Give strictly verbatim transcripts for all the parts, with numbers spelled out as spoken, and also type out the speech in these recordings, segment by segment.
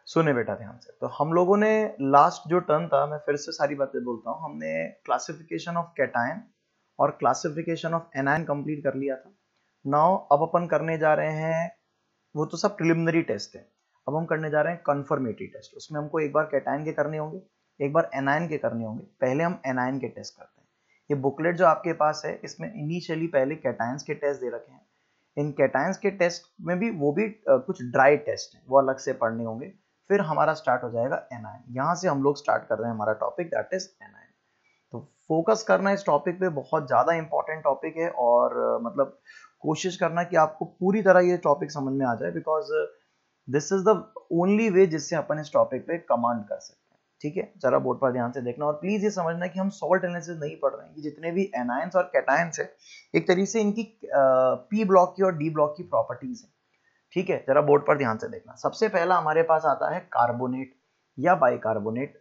सुने बेटा ध्यान से। तो हम लोगों ने लास्ट जो टर्न था, मैं फिर से सारी बातें बोलता हूँ, हमने क्लासिफिकेशन ऑफ कैटायन और क्लासिफिकेशन ऑफ एनायन कंप्लीट कर लिया था। नाउ अब अपन करने जा रहे हैं, वो तो सब प्रिलिमिनरी टेस्ट है, अब हम करने जा रहे हैं कंफर्मेटरी टेस्ट। उसमें हमको एक बार कैटायन के करने होंगे, एक बार एनायन के करने होंगे। पहले हम एनायन के टेस्ट करते हैं। ये बुकलेट जो आपके पास है, इसमें इनिशियली पहले कैटायंस के टेस्ट दे रखे हैं। इन कैटायंस के टेस्ट में भी वो भी आ, कुछ ड्राई टेस्ट हैं, वो अलग से पढ़ने होंगे। फिर हमारा स्टार्ट हो जाएगा एनायन। यहाँ से हम लोग स्टार्ट कर रहे हैं हमारा टॉपिक, दैट इज एनायन। तो फोकस करना इस टॉपिक पे, बहुत ज्यादा इंपॉर्टेंट टॉपिक है। और आ, मतलब कोशिश करना कि आपको पूरी तरह ये टॉपिक समझ में आ जाए, because this is the only way जिससे अपन इस टॉपिक पे कमांड कर सकते हैं। ठीक है, जरा बोर्ड पर ध्यान से देखना और प्लीज ये समझना कि हम सॉल्ट एनालिसिस नहीं पढ़ रहे हैं। ये जितने भी एनायंस और कैटायंस है, एक तरीके से इनकी पी ब्लॉक की और डी ब्लॉक की प्रॉपर्टीज है। ठीक है, जरा बोर्ड पर ध्यान से देखना। सबसे पहला हमारे पास आता है कार्बोनेट या बाइकार्बोनेट।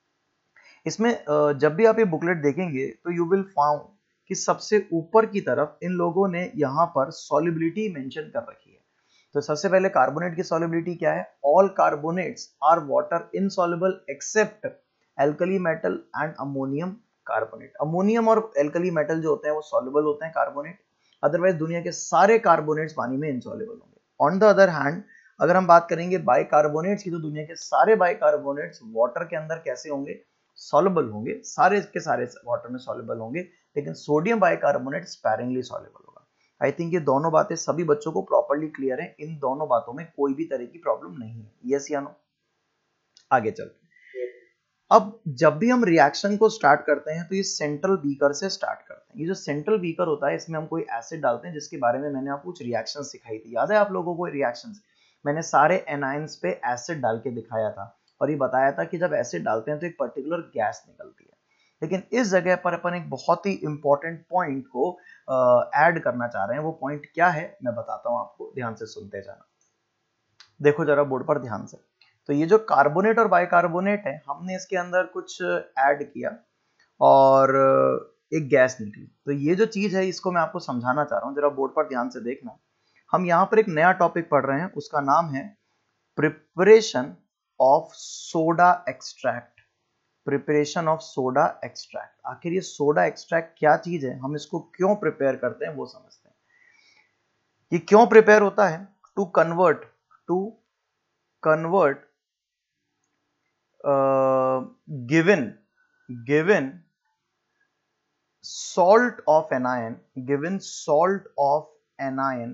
इसमें जब भी आप ये बुकलेट देखेंगे तो यू विल फाउंड कि सबसे ऊपर की तरफ इन लोगों ने यहाँ पर सॉल्युबिलिटी मेंशन कर रखी है। तो सबसे पहले कार्बोनेट की सॉल्युबिलिटी क्या है? All carbonates are water insoluble except alkali metal and ammonium carbonate. Ammonium और एल्कली मेटल जो होते हैं वो सॉल्युबल होते हैं कार्बोनेट, अदरवाइज दुनिया के सारे कार्बोनेट्स पानी में इनसॉल्युबल होंगे। ऑन द अदर हैंड अगर हम बात करेंगे बाइकार्बोनेट्स की, तो दुनिया के सारे बाइकार्बोनेट्स वाटर के अंदर कैसे होंगे? सॉल्युबल होंगे, सारे के सारे वाटर में सॉल्युबल होंगे, लेकिन सोडियम बाइकार्बोनेट स्पैरिंगली सॉल्युबल होगा। आई थिंक ये दोनों बातें सभी बच्चों को प्रॉपर्ली क्लियर है। इन दोनों बातों में कोई भी तरह की प्रॉब्लम नहीं है। यस या नो? आगे चलते हैं। अब जब भी हम रिएक्शन को स्टार्ट करते हैं तो ये सेंट्रल बीकर से स्टार्ट करते हैं। ये जो सेंट्रल बीकर होता है, इसमें हम कोई एसिड डालते हैं, जिसके बारे में मैंने आपको कुछ रिएक्शन सिखाई थी। याद है आप लोगों को रिएक्शन? मैंने सारे एनायंस पे एसिड डाल के दिखाया था और ये बताया था कि जब एसिड डालते हैं तो एक पर्टिकुलर गैस निकलती है। लेकिन इस जगह पर अपन एक बहुत ही इंपॉर्टेंट पॉइंट को ऐड करना चाह रहे हैं। वो पॉइंट क्या है मैं बताता हूं आपको, ध्यान से सुनते जाना। देखो जरा बोर्ड पर ध्यान से। तो ये जो कार्बोनेट और बाइकार्बोनेट है, हमने इसके अंदर कुछ ऐड किया और एक गैस निकली। तो ये जो चीज है, इसको मैं आपको समझाना चाह रहा हूं, जरा बोर्ड पर ध्यान से देखना। हम यहाँ पर एक नया टॉपिक पढ़ रहे हैं, उसका नाम है preparation of soda extract. Preparation of soda extract. आखिर ये सोडा एक्सट्रैक्ट क्या चीज है, हम इसको क्यों प्रिपेयर करते हैं वो समझते हैं। ये क्यों प्रिपेयर होता है? To convert to convert given given salt of anion given salt of anion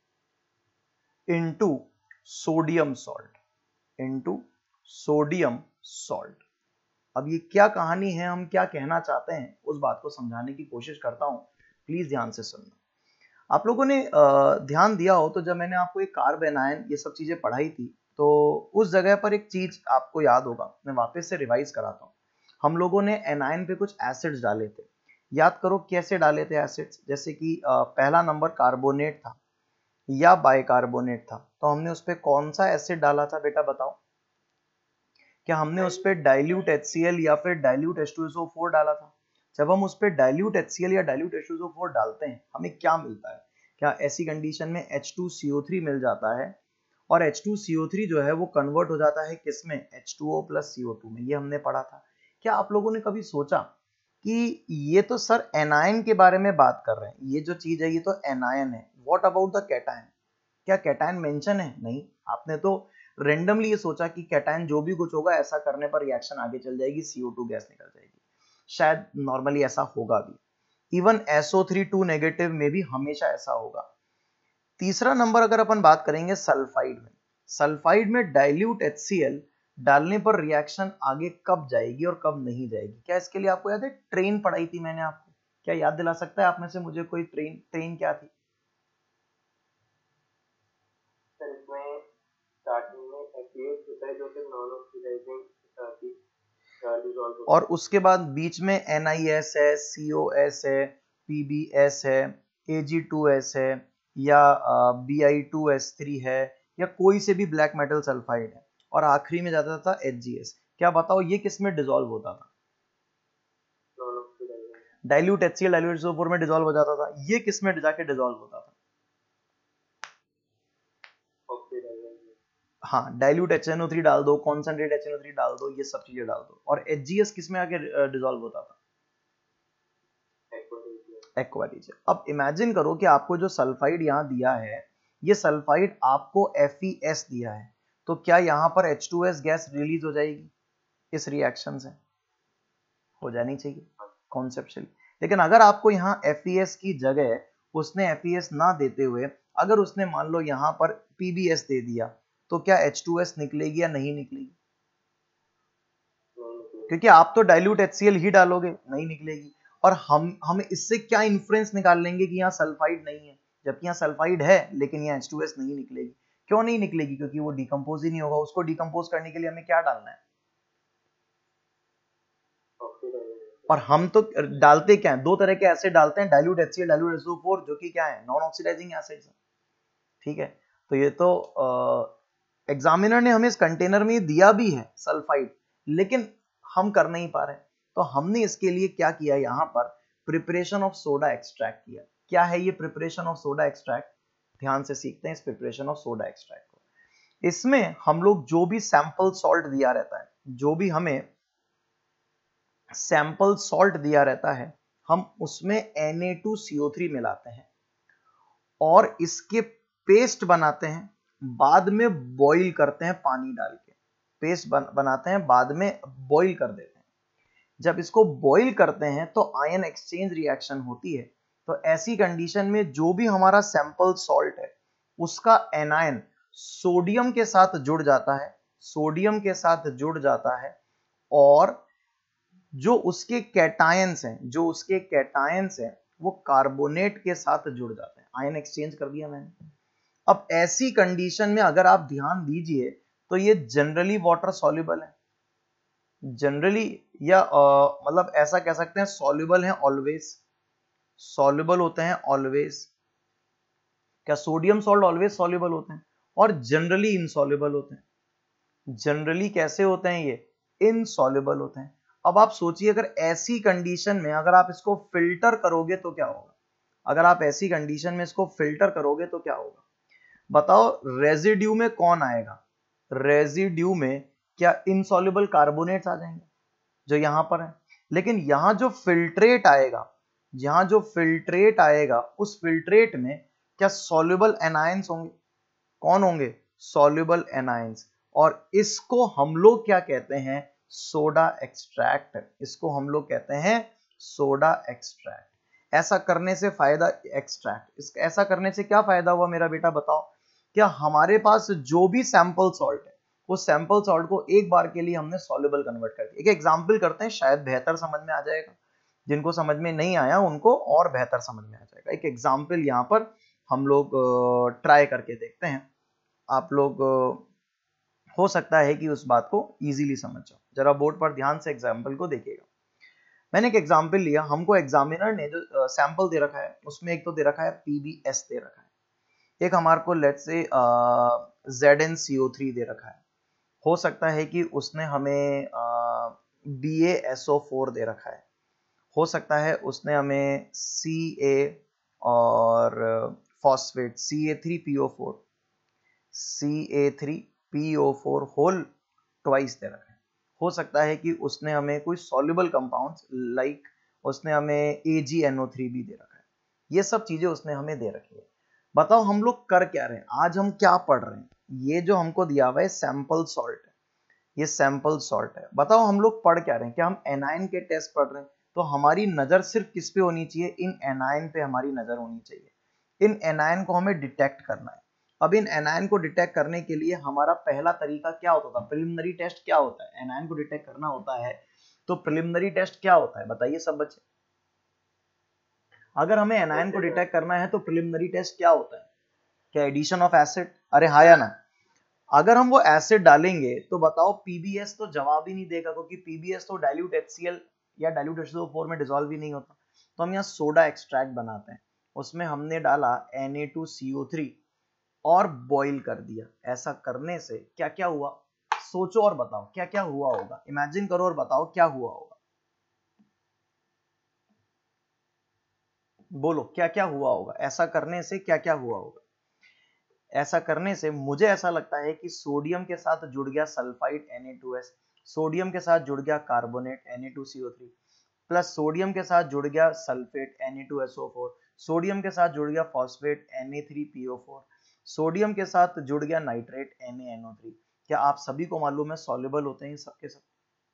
into sodium salt into sodium salt। अब ये क्या कहानी है, हम क्या कहना चाहते हैं, उस बात को समझाने की कोशिश करता हूं, प्लीज ध्यान से सुनना। आप लोगों ने ध्यान दिया हो तो जब मैंने आपको एक कार्ब एनायन ये सब चीजें पढ़ाई थी, तो उस जगह पर एक चीज आपको याद होगा, मैं वापस से रिवाइज कराता हूं। हम लोगों ने एनायन पे कुछ एसिड्स डाले थे। याद करो कैसे डाले थे एसिड्स। जैसे कि पहला नंबर कार्बोनेट था या बाइकार्बोनेट था, तो हमने उस पर कौन सा एसिड डाला था बेटा बताओ? क्या हमने उस पर डाइल्यूट एच सी एल या फिर dilute H two S O four डाला था? जब हम उस पर डाइल्यूट एच सी एल या dilute H two S O four डालते हैं, हमें क्या मिलता है? क्या ऐसी कंडीशन में H two C O three मिल जाता है, और H two C O three जो है वो कन्वर्ट हो जाता है किसमें? H two O plus C O two में। ये हमने पढ़ा था। क्या आप लोगों ने कभी सोचा कि ये तो सर एनायन के बारे में बात कर रहे हैं, ये जो चीज है ये तो एनायन है, व्हाट अबाउट द कैटायन? क्या कैटायन मेंशन है? नहीं। आपने तो रेंडमली ये सोचा कि कैटायन जो भी कुछ होगा, ऐसा करने पर रिएक्शन आगे चल जाएगी, सी ओ टू गैस निकल जाएगी। शायद नॉर्मली ऐसा होगा भी, even S O three two negative में भी हमेशा ऐसा होगा। तीसरा नंबर अगर अपन बात करेंगे सल्फाइड में, सल्फाइड में डाइल्यूट एच सी एल डालने पर रिएक्शन आगे कब जाएगी और कब नहीं जाएगी? क्या इसके लिए आपको याद है? ट्रेन पढ़ाई थी मैंने आपको, क्या याद दिला सकता है आप में से मुझे कोई? ट्रेन ट्रेन क्या थी? सर इसमें स्टार्टिंग में एक्टिवेट होता है जो कि नॉन ऑक्सीडाइजिंग डिसॉल्व, और उसके बाद बीच में एन आई एस है, सी ओ एस है, पी बी एस है, ए जी टू एस है, या B I two S three है, या कोई से भी ब्लैक मेटल सल्फाइड है, और आखिरी में जाता था एच जी एस। क्या बताओ ये किस में डिसॉल्व होता था? Non oxidising. Dilute H C L dilute H O four में डिसॉल्व हो जाता था। ये किस में जाके डिसॉल्व होता था? ऑक्सीडाइजिंग। हाँ, dilute H N O three डाल दो, concentrate H N O three डाल दो, ये सब चीजें डाल दो। और एच जी एस किस में आके डिसॉल्व होता था? Aqua reason. अब इमेजिन करो कि आपको जो सल्फाइड यहाँ दिया है, ये सल्फाइड आपको एफ ई एस दिया है, तो क्या यहाँ पर H two S gas release हो जाएगी इस रिएक्शन से? हो जानी चाहिए कॉन्सेप्चुअली। लेकिन अगर आपको यहाँ एफ ई एस की जगह उसने एफ ई एस ना देते हुए अगर उसने मान लो यहाँ पर पी बी एस दे दिया, तो क्या एच टू एस निकलेगी या नहीं निकलेगी? क्योंकि आप तो डाइल्यूट एच सी एल ही डालोगे, नहीं निकलेगी। और हम हम इससे क्या इन्फ्रेंस निकाल लेंगे कि यहाँ सल्फाइड नहीं है, जबकि यहाँ सल्फाइड है लेकिन यहाँ एच टू एस नहीं निकलेगी। क्यों नहीं निकलेगी? क्योंकि वो डिकम्पोज ही नहीं होगा। उसको डिकम्पोज करने के लिए हमें क्या डालना है? और हम तो डालते क्या है? दो तरह के एसिड डालते हैं, dilute H C L, dilute H two O four, जो कि क्या है? नॉन ऑक्सीडाइजिंग एसिड्स है। ठीक है, तो ये तो एग्जामिनर ने हमें इस कंटेनर में दिया भी है सल्फाइड, लेकिन हम कर नहीं पा रहे। तो हमने इसके लिए क्या किया? यहाँ पर प्रिपरेशन ऑफ सोडा एक्सट्रैक्ट किया। क्या है ये प्रिपरेशन ऑफ सोडा एक्सट्रैक्ट? ध्यान से सीखते हैं इस प्रिपरेशन ऑफ सोडा एक्सट्रैक्ट को। इसमें हम लोग जो भी सैंपल सॉल्ट दिया रहता है, जो भी हमें सैंपल सॉल्ट दिया रहता है, हम उसमें N A two C O three मिलाते हैं और इसके पेस्ट बनाते हैं, बाद में बॉईल करते हैं पानी डाल के। पेस्ट बन, बनाते हैं, बाद में बॉईल कर देते हैं। जब इसको बॉईल करते हैं तो आयन एक्सचेंज रिएक्शन होती है। तो ऐसी कंडीशन में जो भी हमारा सैंपल सॉल्ट है उसका एनायन सोडियम के साथ जुड़ जाता है, सोडियम के साथ जुड़ जाता है, और जो उसके कैटायंस हैं, जो उसके कैटायंस हैं वो कार्बोनेट के साथ जुड़ जाते हैं। आयन एक्सचेंज कर दिया मैंने। अब ऐसी कंडीशन में अगर आप ध्यान दीजिए तो ये जनरली वाटर सॉल्युबल है, जनरली, या आ, मतलब ऐसा कह सकते हैं सॉल्युबल है ऑलवेज, सॉल्युबल होते हैं ऑलवेज। क्या सोडियम सॉल्ट ऑलवेज सॉल्युबल होते हैं? और जनरली इनसॉल्युबल होते हैं। जनरली कैसे होते हैं ये? इनसॉल्युबल होते हैं। अब आप सोचिए अगर ऐसी कंडीशन में अगर आप इसको फिल्टर करोगे तो क्या होगा? अगर आप ऐसी कंडीशन में इसको फिल्टर करोगे तो क्या होगा? बताओ, रेजिड्यू में कौन आएगा? रेजिड्यू में क्या इनसॉल्युबल कार्बोनेट्स आ जाएंगे जो यहां पर है? लेकिन यहां जो फिल्ट्रेट आएगा, यहां जो फिल्ट्रेट आएगा उस फिल्ट्रेट में क्या सॉल्युबल एनायंस होंगे? कौन होंगे? Soluble anions. और इसको हम लोग क्या कहते हैं? Soda extract. इसको हम लोग कहते हैं सोडा एक्सट्रैक्ट। ऐसा करने से फायदा, एक्सट्रैक्ट इस ऐसा करने से क्या फायदा हुआ मेरा बेटा बताओ? क्या हमारे पास जो भी सैंपल सॉल्ट है उस सैंपल सॉल्ट को एक बार के लिए हमने सॉल्युबल कन्वर्ट कर दिया। एक एग्जांपल करते हैं, शायद बेहतर समझ में आ जाएगा। जिनको समझ में नहीं आया उनको और बेहतर समझ में आ जाएगा। एक एग्जांपल यहाँ पर हम लोग ट्राई करके देखते हैं। आप लोग हो सकता है कि उस बात को इजीली समझ जाओ। जरा बोर्ड पर ध्यान से एग्जांपल को देखिएगा। मैंने एक एग्जांपल लिया, हमको एग्जामिनर ने जो सैंपल दे रखा है उसमें एक तो दे रखा है पी बी एस दे रखा है, एक हमारे को let's say Z N C O three दे रखा है। हो सकता है कि उसने हमें B A S O four दे रखा है। हो सकता है उसने हमें सी ए और phosphate C A three P O four C A three P O four whole twice दे रखा है। हो सकता है कि उसने हमें कोई सॉल्युबल कंपाउंड्स लाइक उसने हमें ए जी एन ओ थ्री भी दे रखा है। ये सब चीजें उसने हमें दे रखी है। बताओ हम लोग कर क्या रहे हैं? आज हम क्या पढ़ रहे हैं? ये जो हमको दिया हुआ है सैंपल सॉल्ट है, ये सैंपल सॉल्ट है। बताओ हम लोग पढ़ क्या रहे हैं? क्या हम एनायन के टेस्ट पढ़ रहे हैं? तो हमारी नजर सिर्फ किस पे होनी चाहिए? इन एनायन पे हमारी नजर होनी चाहिए। इन एनायन को हमें डिटेक्ट करना है। अब इन एनायन को डिटेक्ट करने के लिए हमारा पहला तरीका क्या होता था? प्रिलिमिनरी टेस्ट क्या होता है? एनायन को डिटेक्ट करना होता है तो प्रिलिमिनरी टेस्ट क्या होता है? बताइए सब बच्चे। अगर हमें एनायन को डिटेक्ट करना है तो प्रिलिमिनरी टेस्ट क्या होता है? क्या एडिशन ऑफ एसिड? अरे हाँ या ना? अगर हम वो एसिड डालेंगे तो बताओ पी बी एस तो जवाब ही नहीं देगा, क्योंकि पी बी एस तो डाइल्यूट एच सी एल या dilute H two O four में डिसॉल्व ही नहीं होता। तो हम यहाँ सोडा एक्सट्रैक्ट बनाते हैं, उसमें हमने डाला N A two C O three और बॉईल कर दिया। ऐसा करने से क्या क्या हुआ? सोचो और बताओ क्या क्या हुआ होगा। इमेजिन करो और बताओ क्या हुआ होगा। बोलो क्या क्या हुआ होगा? ऐसा करने से क्या क्या हुआ होगा? ऐसा करने से मुझे ऐसा लगता है कि सोडियम के साथ जुड़ गया sulphide N A two S, sodium के साथ जुड़ गया carbonate N A two C O three, plus sodium के साथ जुड़ गया sulphate N A two S O four, sodium के साथ जुड़ गया phosphate N A three P O four, sodium के साथ जुड़ गया nitrate N A N O three. क्या आप सभी को मालूम है सॉल्युबल होते हैं सबके सब?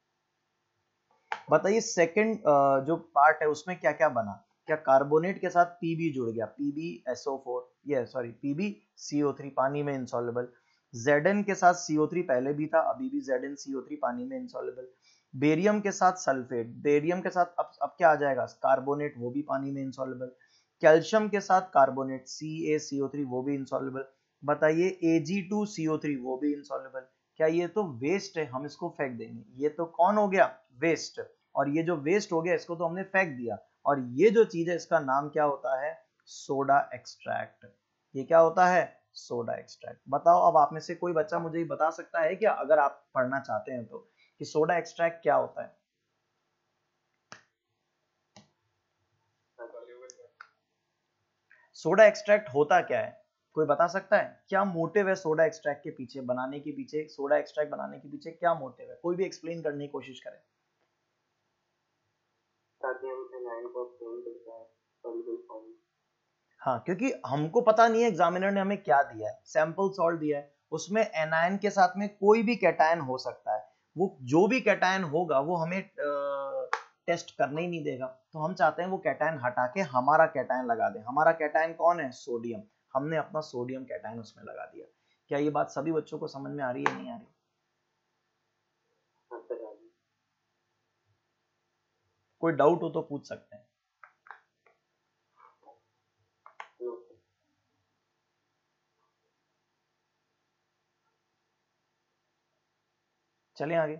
बताइए सेकंड जो पार्ट है उसमें क्या क्या बना? क्या कार्बोनेट के साथ Pb जुड़ गया, P B S O four, ये sorry P B C O three पानी में इनसॉल्युबल, Zn के साथ सी ओ थ्री पहले भी था, अभी भी Zn सी ओ थ्री पानी में इनसॉल्युबल, बेरियम के साथ सल्फेट, बेरियम के साथ अब अब क्या आ जाएगा, कार्बोनेट, वो भी पानी में इनसॉल्युबल, कैल्शियम के साथ carbonate C A C O three वो भी इनसॉल्युबल, बताइए ए G two C O three वो भी इनसॉल्युबल। क्या ये तो वेस्ट है, हम इसको फेंक देंगे, ये तो कौन हो गया, वेस्ट, और ये जो वेस्ट हो गया इसको तो हमने फेंक दिया, और ये जो चीज है इसका नाम क्या होता है, सोडा एक्सट्रैक्ट। ये क्या होता है, सोडा एक्सट्रैक्ट। बताओ अब आप में से कोई बच्चा मुझे ये बता सकता है क्या, अगर आप पढ़ना चाहते हैं तो, कि सोडा एक्सट्रैक्ट क्या होता है? सोडा एक्सट्रैक्ट होता क्या है, कोई बता सकता है? क्या मोटिव है सोडा एक्सट्रैक्ट के पीछे, बनाने के पीछे, सोडा एक्सट्रैक्ट बनाने के पीछे क्या मोटिव है, कोई भी एक्सप्लेन करने की कोशिश करे। ताकि हम एनाइन को ऑब्टेन कर पाए सॉल्युबल फॉर्म। हाँ, क्योंकि हमको पता नहीं है एग्जामिनर ने हमें क्या दिया है, सैंपल सॉल्ट दिया है, उसमें एनायन के साथ में कोई भी कैटायन हो सकता है, वो जो भी कैटायन होगा वो हमें टेस्ट करने ही नहीं देगा, तो हम चाहते हैं वो कैटायन हटा के हमारा कैटायन लगा दें। हमारा कैटायन कौन है, सोडियम, हमने अपना सोडियम कैटायन उसमें लगा दिया। क्या ये बात सभी बच्चों को समझ में आ रही है, नहीं आ रही? कोई डाउट हो तो पूछ सकते हैं। चलें आगे,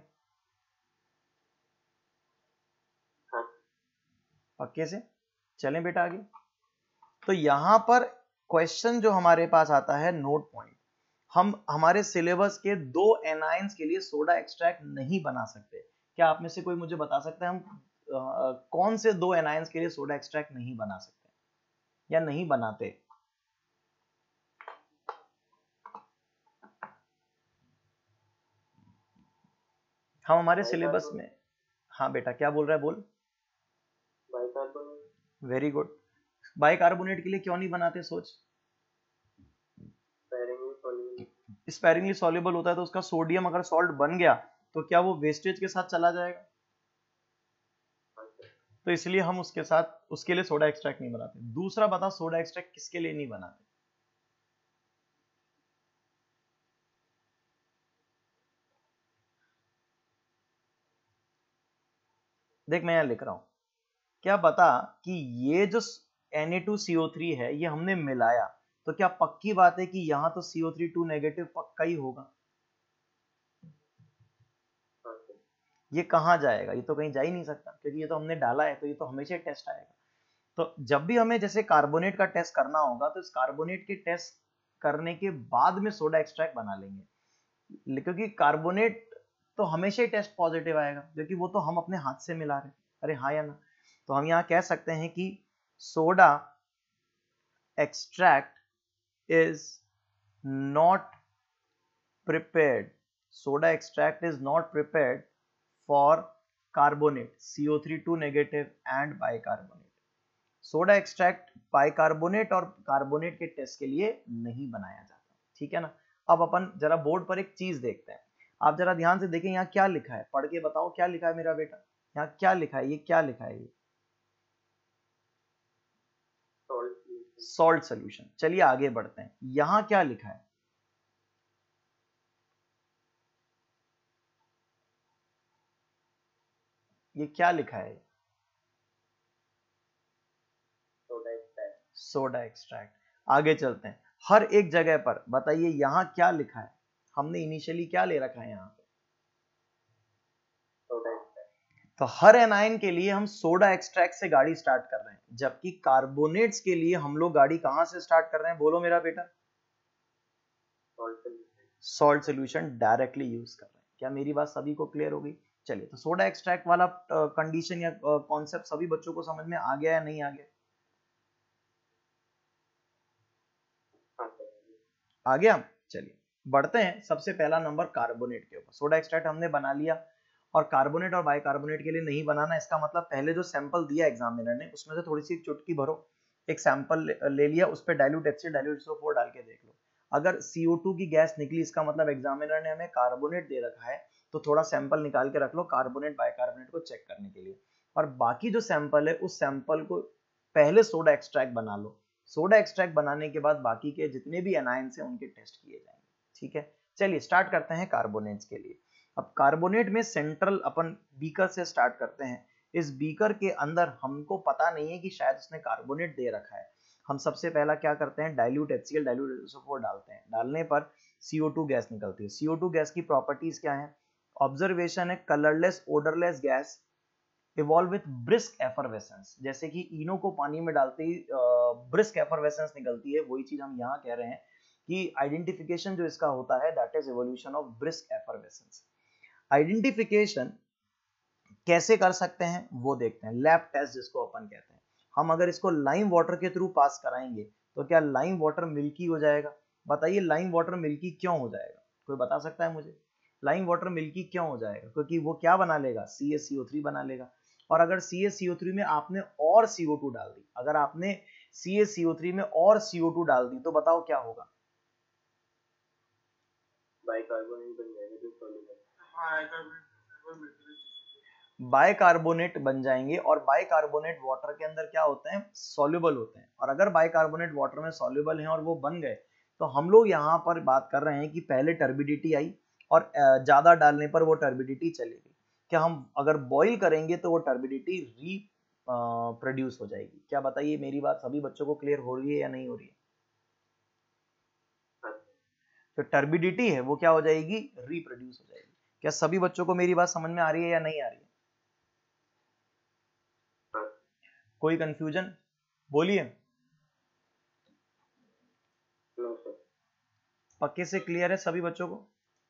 पक्के से चलें बेटा आगे। तो यहां पर क्वेश्चन जो हमारे पास आता है, नोट पॉइंट, हम हमारे सिलेबस के दो एनाइंस के लिए सोडा एक्सट्रैक्ट नहीं बना सकते। क्या आप में से कोई मुझे बता सकता है हम आ, कौन से दो एनाइंस के लिए सोडा एक्सट्रैक्ट नहीं बना सकते या नहीं बनाते? हम हमारे सिलेबस में, हाँ बेटा क्या बोल रहा है, बोल। बाइकार्बोनेट। Very good. बाइकार्बोनेट के लिए क्यों नहीं बनाते, सोच। स्पेरिंगली सॉल्युबल होता है, तो उसका सोडियम अगर सॉल्ट बन गया तो क्या वो वेस्टेज के साथ चला जाएगा, तो इसलिए हम उसके साथ उसके लिए सोडा एक्सट्रैक्ट नहीं बनाते। दूसरा बता, सोडा एक्सट्रैक्ट किसके लिए नहीं बनाते? देख मैं यहां लिख रहा हूं, क्या बता कि ये जो N A two C O three है ये हमने मिलाया, तो क्या पक्की बात है कि यहां तो C O three two negative पक्का ही होगा? ये कहां जाएगा, ये तो कहीं जा ही नहीं सकता, क्योंकि ये तो हमने डाला है, तो ये तो हमेशा टेस्ट आएगा। तो जब भी हमें जैसे कार्बोनेट का टेस्ट करना होगा तो इस कार्बोनेट के टेस्ट करने के बाद में सोडा एक्सट्रैक्ट बना लेंगे, क्योंकि कार्बोनेट तो हमेशा ही टेस्ट पॉजिटिव आएगा, क्योंकि वो तो हम अपने हाथ से मिला रहे हैं। अरे हाँ या ना? तो हम यहाँ कह सकते हैं कि soda extract is not prepared, soda extract is not prepared for carbonate C O three two negative and bicarbonate। Soda extract bicarbonate और कार्बोनेट के टेस्ट के लिए नहीं बनाया जाता, ठीक है ना। अब अपन जरा बोर्ड पर एक चीज देखते हैं, आप जरा ध्यान से देखें यहाँ क्या लिखा है, पढ़ के बताओ क्या लिखा है मेरा बेटा, यहाँ क्या लिखा है, ये क्या लिखा है, ये सॉल्ट सोल्यूशन। चलिए आगे बढ़ते हैं, यहाँ क्या लिखा है, ये क्या लिखा है, सोडा एक्सट्रैक्ट। आगे चलते हैं, हर एक जगह पर बताइए यहाँ क्या लिखा है, हमने इनिशियली क्या ले रखा है यहाँ पे, तो हर एनाइन के लिए हम सोडा एक्सट्रैक्ट से गाड़ी स्टार्ट कर रहे हैं, जबकि कार्बोनेट्स के लिए हम लोग गाड़ी कहां से स्टार्ट कर रहे हैं, बोलो मेरा बेटा, सॉल्ट सोल्यूशन डायरेक्टली यूज कर रहे हैं। क्या मेरी बात सभी को क्लियर हो गई? चलिए, तो सोडा एक्सट्रैक्ट वाला कंडीशन या कॉन्सेप्ट सभी बच्चों को समझ में आ गया या नहीं आ गया? आ गया। चलिए बढ़ते हैं, सबसे पहला नंबर कार्बोनेट के ऊपर। सोडा एक्सट्रैक्ट हमने बना लिया, और कार्बोनेट और बाइकार्बोनेट के लिए नहीं बनाना, इसका मतलब पहले जो सैंपल दिया एग्जामिनर ने उसमें से थोड़ी सी एक चुटकी भरो, एक सैंपल ले लिया, उस पर dilute H C L dilute H O four डाल के देख लो। अगर सी ओ टू की गैस निकली, इसका मतलब एग्जामिनर ने हमें कार्बोनेट दे रखा है, तो थोड़ा सैंपल निकाल के रख लो कार्बोनेट बाइकार्बोनेट को चेक करने के लिए। और बाकी जो सैंपल है उस सैंपल को पहले सोडा एक्सट्रैक्ट बना लो। सोडा एक्सट्रैक्ट बनाने के बाद बाकी के जितने भी एनायंस हैं उनके टेस्ट किए जाएंगे। ठीक है, चलिए स्टार्ट करते हैं कार्बोनेट्स के लिए। अब कार्बोनेट में सेंट्रल अपन बीकर से स्टार्ट करते हैं। इस बीकर के अंदर हमको पता नहीं है कि शायद उसने कार्बोनेट दे रखा है। हम सबसे पहला क्या करते हैं, dilute H C L dilute H O four डालते हैं। डालने पर सी ओ टू गैस निकलती है। सी ओ टू गैस की प्रॉपर्टीज क्या है? ऑब्जर्वेशन है, colourless odourless gas evolve with brisk effervescence. जैसे कि इनो को पानी में डालते ही ब्रिस्क एफरवेसेंस निकलती है, वही चीज हम यहाँ कह रहे हैं कि आइडेंटिफिकेशन जो इसका होता है that is evolution of brisk effervescence. Identification कैसे कर सकते हैं वो देखते हैं, लैब टेस्ट जिसको अपन कहते हैं। हम अगर इसको लाइम वाटर के थ्रू पास कराएंगे तो क्या लाइम वाटर मिल्की हो जाएगा? बताइए लाइम वाटर मिल्की क्यों हो जाएगा? कोई बता सकता है मुझे? लाइम वाटर मिल्की क्यों हो जाएगा? क्योंकि वो क्या बना लेगा, सी एस सी ओ थ्री बना लेगा। और अगर सी एस सी ओ थ्री में आपने और सी ओ टू डाल दी, अगर आपने सी एस सी ओ थ्री में और सी ओ टू डाल दी तो बताओ क्या होगा? बाइकार्बोनेट बन जाएगा जो सॉल्यूबल। बाइकार्बोनेट बन जाएंगे, और बाइकार्बोनेट वाटर के अंदर क्या होते हैं, सॉल्युबल होते हैं। और अगर बाइकार्बोनेट वाटर में सॉल्युबल हैं और वो बन गए, तो हम लोग यहाँ पर बात कर रहे हैं कि पहले टर्बिडिटी आई और ज्यादा डालने पर वो टर्बिडिटी चली गई। क्या हम अगर बॉईल करेंगे तो वो टर्बिडिटी री प्रोड्यूस हो जाएगी? क्या बताइए, मेरी बात सभी बच्चों को क्लियर हो रही है या नहीं हो रही है? तो टर्बिडिटी है वो क्या हो जाएगी, रीप्रोड्यूस हो जाएगी। क्या सभी बच्चों को मेरी बात समझ में आ रही है या नहीं आ रही है? कोई कंफ्यूजन बोलिए। पक्के से क्लियर है सभी बच्चों को?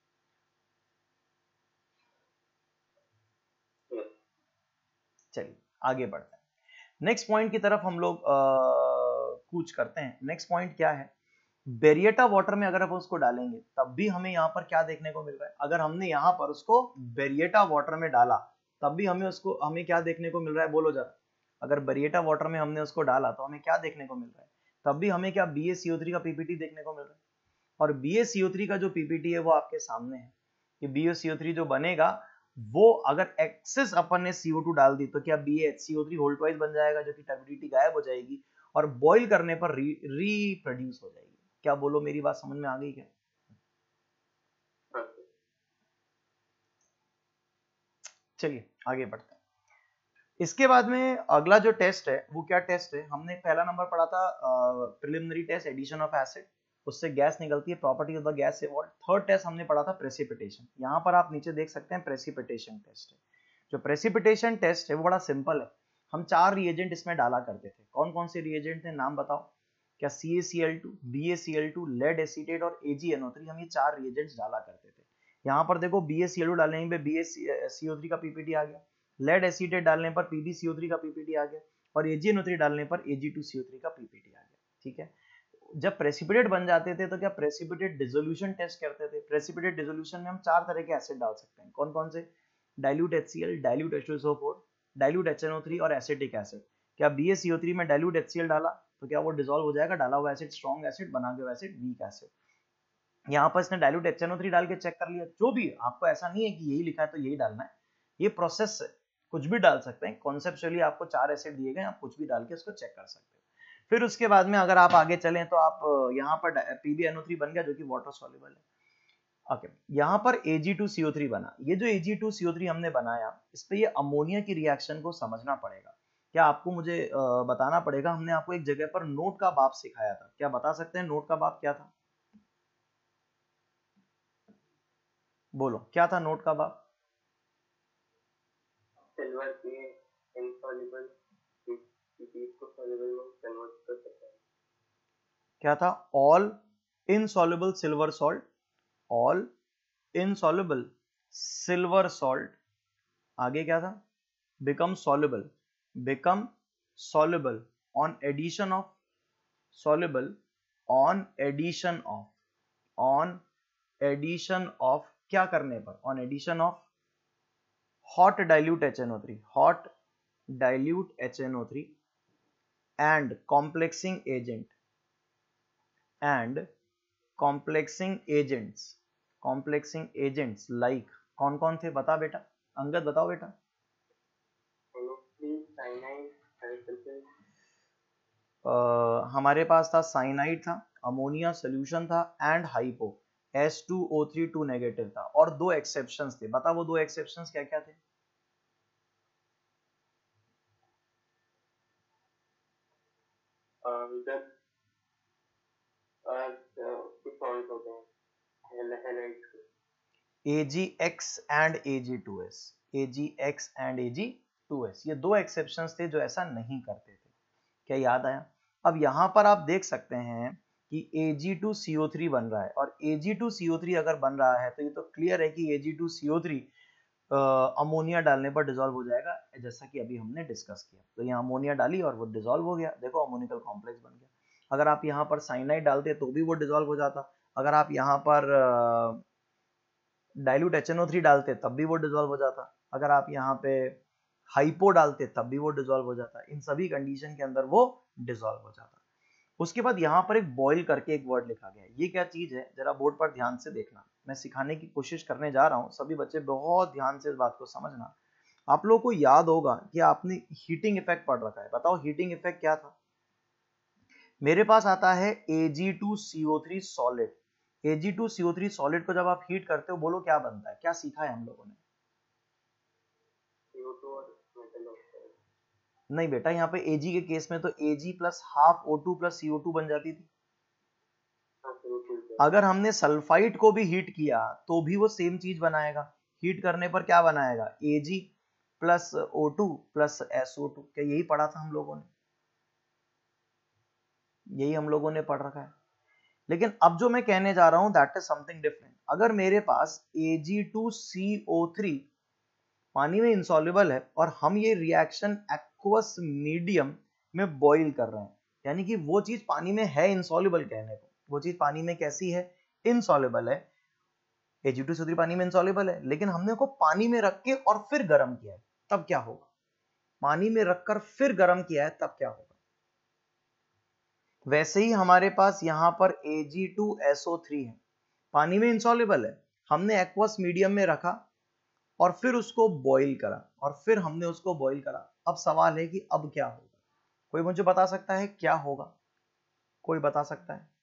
चलिए आगे बढ़ते हैं, नेक्स्ट पॉइंट की तरफ हम लोग कूच करते हैं। नेक्स्ट पॉइंट क्या है, बेरिएटा वाटर में अगर आप उसको डालेंगे तब भी हमें यहाँ पर क्या देखने को मिल रहा है? अगर हमने यहाँ पर उसको बेरिएटा वाटर में डाला तब भी हमें उसको हमें क्या देखने को मिल रहा है, बोलो जरा। अगर बेरिएटा वाटर में हमने उसको डाला तो हमें क्या देखने को मिल रहा है? तब भी हमें क्या B A C O three का पीपीटी देखने को मिल रहा है। और B A C O three का जो पीपीटी है वो आपके सामने है कि B A C O three जो बनेगा वो अगर एक्सेस अपन ने सी ओ टू डाल दी तो क्या B A H C O three whole twice बन जाएगा, जो कि टर्बिडिटी गायब हो जाएगी और बॉईल करने पर री रीप्रोड्यूस हो जाएगी। क्या बोलो, मेरी बात समझ में आ गई क्या? चलिए आगे बढ़ते हैं। इसके बाद में अगला जो टेस्ट है वो क्या टेस्ट है, हमने पहला नंबर पढ़ा था preliminary test addition of acid, उससे गैस निकलती है, प्रॉपर्टी ऑफ द गैस से। और थर्ड टेस्ट हमने पढ़ा था प्रेसिपिटेशन। यहाँ पर आप नीचे देख सकते हैं प्रेसिपिटेशन टेस्ट है। जो प्रेसिपिटेशन टेस्ट है वो बड़ा सिंपल है। हम चार रिएजेंट इसमें डाला करते थे। कौन कौन से रिएजेंट थे, नाम बताओ? क्या C A C L two, B A C L two, lead acetate और A G N O three, हम ये चार रिएजेंट्स डाला करते थे। यहाँ पर देखो B A C L two डालने पे B A C O three का PPT P T, lead acetate डालने पर P B C O three का पीपीटी आ गया, और A G N O three डालने पर A G two C O three का पीपीटी आ गया। ठीक है, जब प्रेसिपिटेट बन जाते थे तो क्या प्रेसिपिटेट डिसोल्यूशन टेस्ट करते थे। प्रेसिपिटेट डिसोल्यूशन में हम चार तरह के एसिड डाल सकते हैं। कौन कौन से? Dilute H C L, dilute H two S O four, dilute H N O three और एसिटिक एसिड। क्या B A C O three में डाइल्यूट एच सी एल डाला तो क्या वो डिसॉल्व हो जाएगा, डाला हुआ एसिड स्ट्रॉन्ग एसिड, बना हुआ एसिड वीक एसिड। यहाँ पर इसने dilute H N O three डाल के चेक कर लिया। जो भी, आपको ऐसा नहीं है कि यही लिखा है तो यही डालना है, ये प्रोसेस है, कुछ भी डाल सकते हैं। कॉन्सेप्चुअली आपको चार एसिड दिए गए, आप कुछ भी डाल के उसको चेक कर सकते हो। फिर उसके बाद में अगर आप आगे चलें तो आप यहाँ पर P B N O three बन गया जो कि वाटर सॉल्युबल है। ओके, यहाँ पर A G two C O three बना। ये जो ए G two C O three हमने बनाया, इस पे ये अमोनिया की रिएक्शन को समझना पड़ेगा। क्या आपको मुझे बताना पड़ेगा? हमने आपको एक जगह पर नोट का बाप सिखाया था, क्या बता सकते हैं नोट का बाप क्या था? बोलो क्या था नोट का बाप? सिल्वर के इनसॉल्युबल को सॉल्युबल में कन्वर्ट कर सकता है। क्या था? All insoluble silver salt, all insoluble silver salt. आगे क्या था? Become soluble, become soluble on addition of, soluble on addition of on addition of, क्या करने पर, on addition of hot dilute H N O three, hot dilute H N O three and complexing agent and complexing agents, complexing agents like, कौन कौन थे बता बेटा, अंगद बताओ बेटा। uh, हमारे पास था साइनाइड था, अमोनिया सोल्यूशन था and hypo, H two O three two negative था, और दो एक्सेप्शंस थे, बता वो दो एक्सेप्शंस क्या क्या थे। A G X and A G two S, A G X and A G two S, ये दो एक्सेप्शंस थे जो ऐसा नहीं करते थे। क्या याद आया? अब यहां पर आप देख सकते हैं कि A G two C O three बन रहा है, और A G two C O three अगर बन रहा है तो ये तो क्लियर है कि A G two C O three ammonia डालने पर डिसॉल्व हो जाएगा, जैसा कि अभी हमने डिस्कस किया। तो यहाँ अमोनिया डाली और वो डिसॉल्व हो गया, देखो अमोनिकल कॉम्प्लेक्स बन गया। अगर आप यहाँ पर साइनाइड डालते तो भी वो डिसॉल्व हो जाता, अगर आप यहाँ पर dilute H N O three डालते तब भी वो डिसॉल्व हो जाता, अगर आप यहाँ पे हाइपो डालते तब भी वो डिसॉल्व हो जाता, इन सभी कंडीशन के अंदर वो डिसॉल्व हो जाता। उसके बाद यहाँ पर एक बॉयल करके एक वर्ड लिखा गया है, ये क्या चीज है जरा बोर्ड पर ध्यान से देखना, मैं सिखाने की कोशिश करने जा रहा हूँ, सभी बच्चे बहुत ध्यान से इस बात को समझना। आप लोगों को याद होगा कि आपने हीटिंग इफेक्ट पढ़ रखा है, बताओ हीटिंग इफेक्ट क्या था। मेरे पास आता है A G two C O three solid, A G two C O three solid को जब आप हीट करते हो बोलो क्या बनता है, क्या सीखा है हम लोगों ने। नहीं बेटा, यहाँ पे Ag के केस में तो Ag plus half O two plus C O two बन जाती थी। अगर हमने सल्फाइड को भी हीट किया तो भी वो सेम चीज बनाएगा, हीट करने पर क्या बनाएगा, Ag plus O two plus S O two. क्या यही पढ़ा था हम लोगों ने, यही हम लोगों ने पढ़ रखा है। लेकिन अब जो मैं कहने जा रहा हूं दैट इज समथिंग डिफरेंट। अगर मेरे पास ए G two C O three पानी में इंसॉल्युबल है और हम ये रिएक्शन एक्वस मीडियम में बॉईल कर रहे हैं, यानी कि वो चीज पानी में है इंसॉल्युबल, कहने को वो चीज पानी में कैसी है, इनसॉल्युबल है, A G two C O three पानी में इंसॉल्युबल है, लेकिन हमने उसको पानी में रख के और फिर गर्म किया है, तब क्या होगा, पानी में रखकर फिर गर्म किया है तब क्या होगा। वैसे ही हमारे पास यहां पर A G two S O three है, पानी में इंसॉल्युबल है, हमने एक्वस मीडियम में रखा और फिर उसको बॉईल करा और फिर हमने उसको बॉईल करा। अब सवाल है कि अब क्या होगा, कोई मुझे बता सकता है क्या होगा, कोई बता सकता है।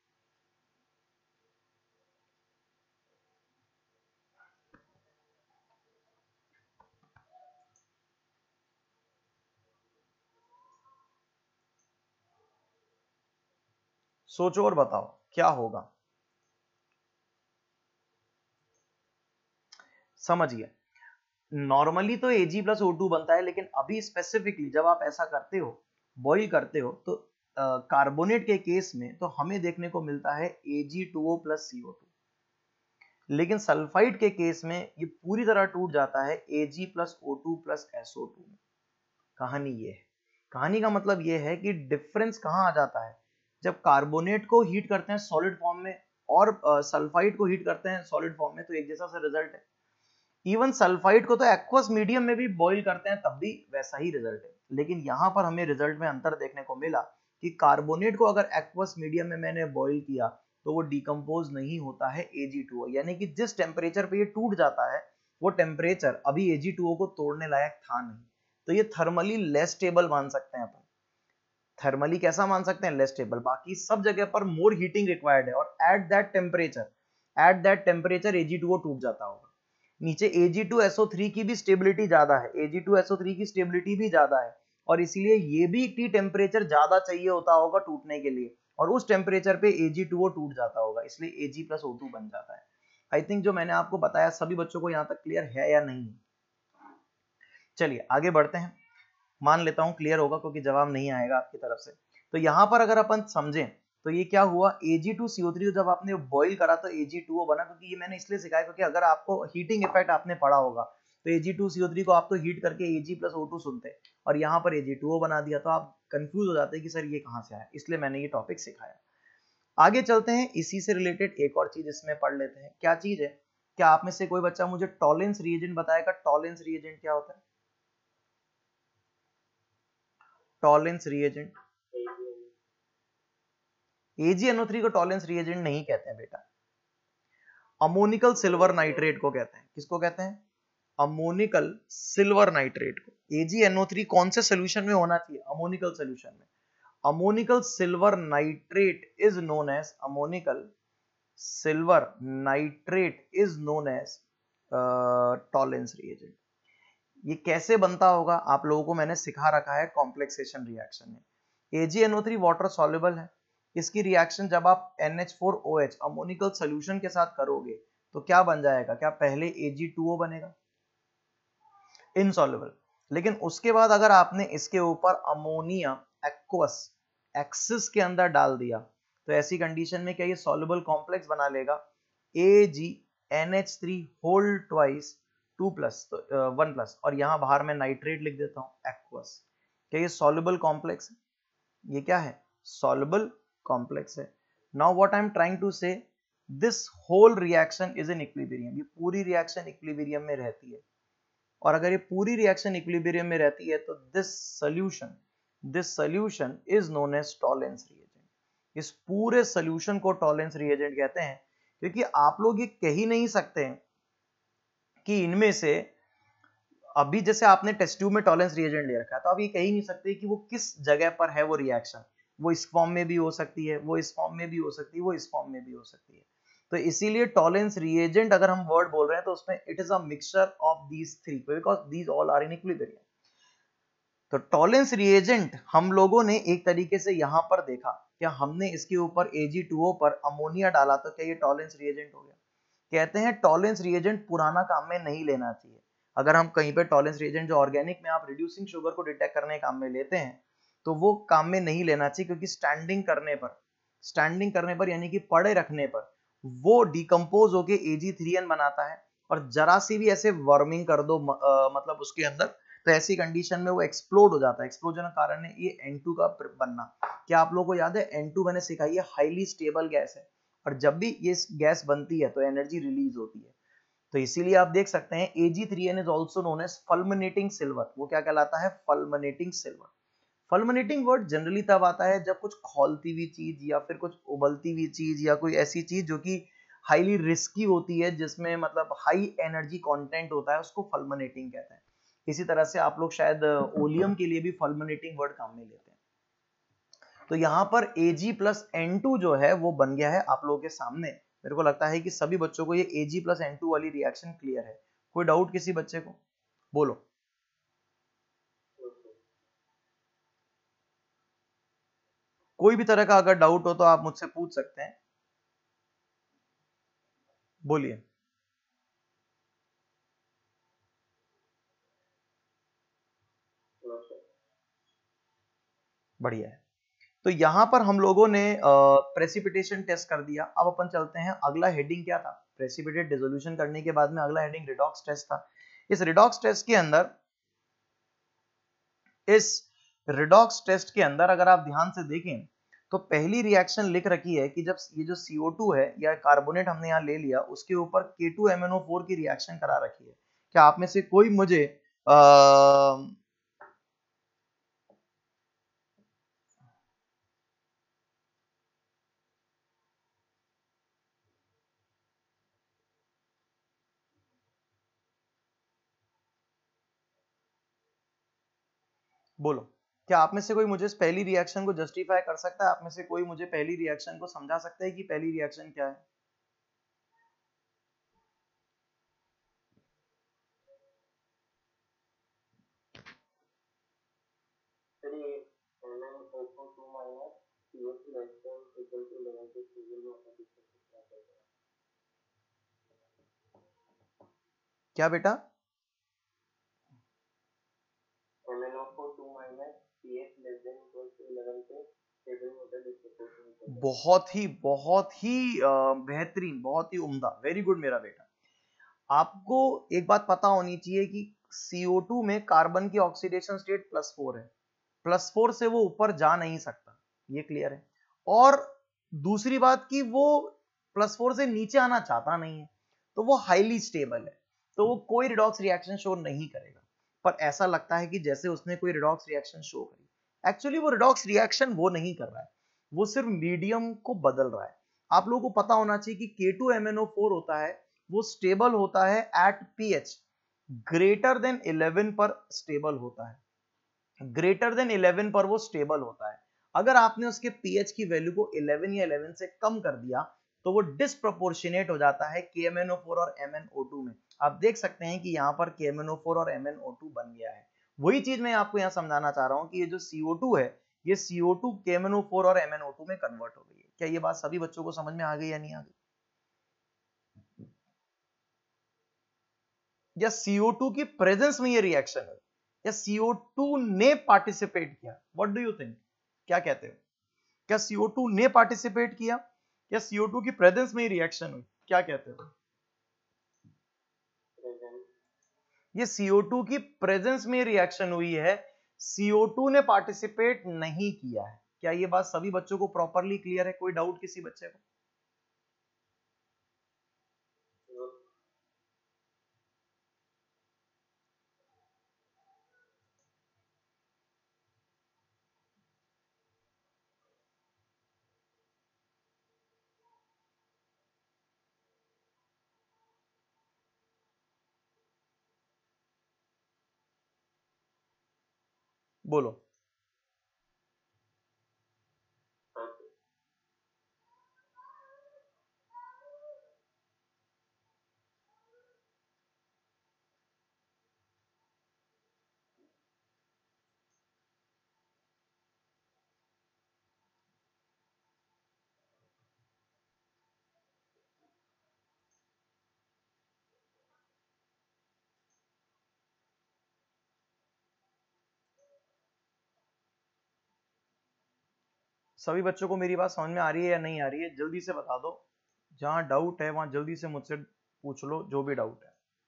सोचो और बताओ क्या होगा। समझिए, नॉर्मली तो Ag प्लस ओ टू बनता है, लेकिन अभी स्पेसिफिकली जब आप ऐसा करते हो, बॉईल करते हो, तो कार्बोनेट के केस में तो हमें देखने को मिलता है A G two O plus C O two, लेकिन सल्फाइड के केस में ये पूरी तरह टूट जाता है Ag plus O two plus S O two में। कहानी ये है, कहानी का मतलब ये है कि डिफरेंस कहां आ जाता है, जब कार्बोनेट को हीट करते हैं सॉलिड फॉर्म में और सल्फाइड को हीट करते हैं सॉलिड फॉर्म में, तो एक जैसा सा रिजल्ट है। इवन सल्फाइड को तो एक्वस मीडियम में भी बॉईल करते हैं तब भी वैसा ही रिजल्ट है, लेकिन यहां पर हमें रिजल्ट में अंतर देखने को मिला कि कार्बोनेट को अगर एक्वस मीडियम में मैंने बॉईल किया तो वो डिकम्पोज नहीं होता है ए जी टू ओ, यानी कि जिस टेम्परेचर पे ये टूट जाता है वो टेम्परेचर अभी ए जी टू ओ को तोड़ने लायक था नहीं, तो ये थर्मली लेस स्टेबल मान सकते हैं अपन। थर्मली कैसा मान सकते हैं, लेस स्टेबल, बाकी सब जगह पर मोर हीटिंग रिक्वायर्ड है, और at that temperature at that temperature A G two O टूट जाता होगा। नीचे A G two S O three की भी स्टेबिलिटी ज्यादा है, A G two S O three की स्टेबिलिटी भी ज्यादा है, और इसीलिए ये भी टी टेम्परेचर ज्यादा चाहिए होता होगा टूटने के लिए, और उस टेम्परेचर पे ए जी टू ओ टूट जाता होगा, इसलिए Ag प्लस ओ टू बन जाता है। आई थिंक जो मैंने आपको बताया सभी बच्चों को यहाँ तक क्लियर है या नहीं। चलिए आगे बढ़ते हैं, मान लेता हूं क्लियर होगा क्योंकि जवाब नहीं आएगा आपकी तरफ से। तो यहां पर अगर अपन समझें तो ये क्या हुआ, ए G two C O three जब आपने बॉईल करा तो ए जी टू ओ बना, क्योंकि ये मैंने इसलिए सिखाया क्योंकि अगर आपको हीटिंग इफेक्ट आपने पढ़ा होगा तो A G two C O three को आप तो हीट करके Ag प्लस ओ टू सुनते और यहाँ पर ए जी टू ओ बना दिया, तो आप कंफ्यूज हो जाते कि सर ये कहाँ से आया, इसलिए मैंने ये टॉपिक सिखाया। आगे चलते हैं, इसी से रिलेटेड एक और चीज इसमें पढ़ लेते हैं। क्या चीज है? क्या आप में से कोई बच्चा मुझे टॉलेंस रिएजेंट बताएगा? टॉलेंस रिएजेंट क्या होता है? Tollens reagent, A G N O three को टॉलेंस रिएजेंट नहीं कहते हैं बेटा, अमोनिकल सिल्वर नाइट्रेट को कहते हैं। किसको कहते हैं? अमोनिकल सिल्वर नाइट्रेट को। ए जी एन ओ थ्री कौन से सोल्यूशन में होना चाहिए? अमोनिकल सोल्यूशन में। Ammoniacal silver nitrate is known as ammoniacal silver nitrate is known as Tollens reagent. ये कैसे बनता होगा आप लोगों को मैंने सिखा रखा है कॉम्प्लेक्सेशन रिएक्शन में। A G N O three water soluble है, इसकी रिएक्शन जब आप N H four O H ammoniacal solution के साथ करोगे तो क्या बन जाएगा? क्या पहले ए जी टू ओ बनेगा, इनसॉल्युबल। लेकिन उसके बाद अगर आपने इसके ऊपर अमोनिया एक्वस एक्सिस के अंदर डाल दिया तो ऐसी कंडीशन में क्या ये सॉल्युबल कॉम्प्लेक्स बना लेगा? A G N H three whole twice two plus तो वन प्लस, और यहां बाहर मैं नाइट्रेट लिख देता हूं एक्वस। क्या ये सॉल्युबल कॉम्प्लेक्स है? ये क्या है? सॉल्युबल कॉम्प्लेक्स है। Now what I am trying to say, this whole reaction is in equilibrium. ये पूरी रिएक्शन इक्विलिब्रियम में रहती है, और अगर ये पूरी रिएक्शन इक्विलिब्रियम में रहती है तो this solution this solution is known as Tollens reagent. इस पूरे सॉल्यूशन को टॉलेंस रिएजेंट कहते हैं, क्योंकि आप लोग ये कह ही नहीं सकते कि इनमें से, अभी जैसे आपने टेस्ट ट्यूब में टॉलेंस रिएजेंट ले रखा है तो आप ये कह ही नहीं सकते कि वो किस जगह पर है वो रिएक्शन। वो इस फॉर्म में भी हो सकती है, वो इस फॉर्म में भी हो सकती है, वो इस फॉर्म में भी हो सकती है। तो इसीलिए टॉलेंस रिएजेंट अगर हम वर्ड बोल रहे हैं तो उसमें it is a mixture of these three, because these all are in equilibrium. तो टॉलेंस रिएजेंट हम लोगों ने एक तरीके से यहां पर देखा, क्या हमने इसके ऊपर ए जी टू ओ पर अमोनिया डाला तो क्या ये टॉलेंस रिएजेंट हो गया? कहते हैं टॉलेंस रिएजेंट पुराना काम में नहीं लेना चाहिए। अगर हम कहीं पे टॉलेंस रिएजेंट जो ऑर्गेनिक में आप रिड्यूसिंग शुगर को डिटेक्ट करने काम में लेते हैं तो वो काम में नहीं लेना चाहिए, क्योंकि स्टैंडिंग करने पर स्टैंडिंग करने पर यानी कि पड़े रखने पर वो डिकम्पोज होके ए जी थ्री एन बनाता है, और जरा सी भी ऐसे वर्मिंग कर दो आ, मतलब उसके अंदर, तो ऐसी कंडीशन में वो एक्सप्लोड हो जाता है। एक्सप्लोजन का कारण है ये एन टू का बनना। क्या आप लोगों को याद है एन टू मैंने सिखाई है हाईली स्टेबल गैस है, और जब भी ये गैस बनती है तो एनर्जी रिलीज होती है। तो इसीलिए आप देख सकते हैं A G three N is also known as fulminating silver. वो क्या कहलाता है? Fulminating silver. Fulminating word generally तब आता है जब कुछ खौलती हुई चीज या फिर कुछ उबलती हुई चीज या कोई ऐसी चीज जो कि हाईली रिस्की होती है, जिसमें मतलब हाई एनर्जी कंटेंट होता है, उसको फल्मिनेटिंग कहते हैं। इसी तरह से आप लोग शायद ओलियम के लिए भी फल्मिनेटिंग वर्ड काम में लेते हैं। तो यहाँ पर Ag प्लस एन टू जो है वो बन गया है आप लोगों के सामने। मेरे को लगता है कि सभी बच्चों को ये Ag प्लस एन टू वाली रिएक्शन क्लियर है। कोई डाउट किसी बच्चे को? बोलो। कोई भी तरह का अगर डाउट हो तो आप मुझसे पूछ सकते हैं, बोलिए। बढ़िया है। तो यहां पर हम लोगों ने प्रेसिपिटेशन टेस्ट कर दिया। अब अपन चलते हैं, अगला हेडिंग क्या था? प्रेसिपिटेट डिसोल्यूशन करने के बाद में अगला हेडिंग रिडॉक्स टेस्ट था। इस रिडॉक्स टेस्ट के अंदर इस रिडॉक्स टेस्ट के अंदर अगर आप ध्यान से देखें तो पहली रिएक्शन लिख रखी है कि जब ये जो सी ओ टू है या कार्बोनेट हमने यहाँ ले लिया, उसके ऊपर K two M N O four की रिएक्शन करा रखी है। क्या आप में से कोई मुझे आ, बोलो, क्या आप में से कोई मुझे इस पहली रिएक्शन को जस्टिफाई कर सकता है? आप में से कोई मुझे पहली रिएक्शन को समझा सकता है कि पहली रिएक्शन क्या है? क्या बेटा? बहुत ही बहुत ही बेहतरीन, बहुत ही उम्दा, वेरी गुड मेरा बेटा। आपको एक बात पता होनी चाहिए कि सी ओ टू में कार्बन की ऑक्सीडेशन स्टेट प्लस फोर है, प्लस फोर से वो ऊपर जा नहीं सकता, ये क्लियर है। और दूसरी बात कि वो प्लस फोर से नीचे आना चाहता नहीं है, तो वो हाईली स्टेबल है, तो वो कोई रिडॉक्स रिएक्शन शो नहीं करेगा। पर ऐसा लगता है कि जैसे उसने कोई रिडॉक्स रिएक्शन शो करी, एक्चुअली वो रिडॉक्स रिएक्शन वो नहीं कर रहा है, वो सिर्फ मीडियम को बदल रहा है। आप लोगों को पता होना चाहिए कि K two M N O four होता है वो स्टेबल होता है at pH greater than eleven पर स्टेबल होता है, ग्रेटर देन इलेवन पर वो स्टेबल होता है। अगर आपने उसके पीएच की वैल्यू को इलेवन या इलेवन से कम कर दिया तो वो डिस्प्रोपोर्शनेट हो जाता है K M N O four और एम एन ओ टू में। आप देख सकते हैं कि यहाँ पर K M N O four और एम एन ओ टू बन गया है। वही चीज मैं आपको यहाँ समझाना चाह रहा हूँ कि ये जो सी ओ टू है ये C O two K M N O four और एम एन ओ टू में कन्वर्ट हो गई है। क्या ये बात सभी बच्चों को समझ में आ गई या नहीं आ गई? या सी ओ टू की प्रेजेंस में ये रिएक्शन है या सी ओ टू ने पार्टिसिपेट किया? व्हाट डू यू थिंक, क्या कहते हो? क्या सी ओ टू ने पार्टिसिपेट किया या सी ओ टू की प्रेजेंस में ही रिएक्शन हुई? क्या कहते हो? ये सी ओ टू की प्रेजेंस में रिएक्शन हुई है, सी ओ टू ने पार्टिसिपेट नहीं किया है। क्या ये बात सभी बच्चों को प्रॉपरली क्लियर है? कोई डाउट किसी बच्चे को? बोलो। सभी बच्चों को मेरी बात समझ में आ रही है या नहीं आ रही है? जल्दी से बता दो। जहां डाउट है वहां जल्दी से मुझसे पूछ लो जो भी डाउट है।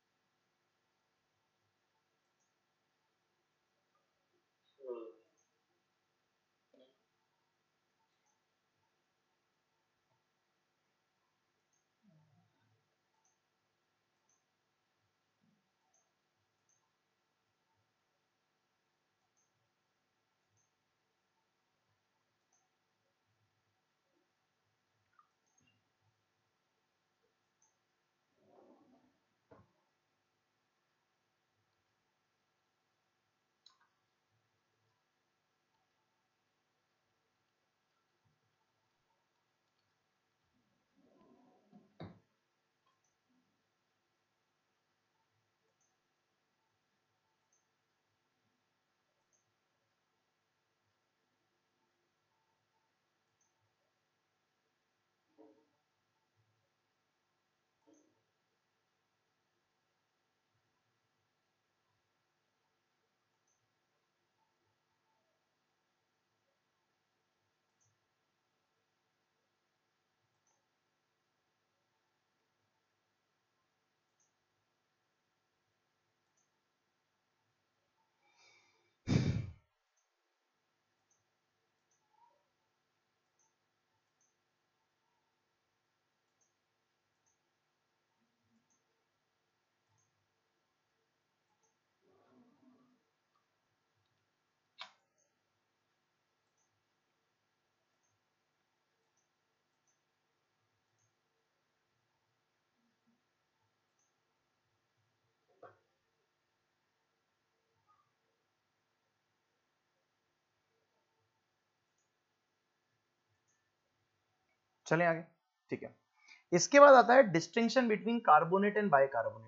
चलें आगे, ठीक है। इसके बाद आता है distinction between carbonate and bicarbonate.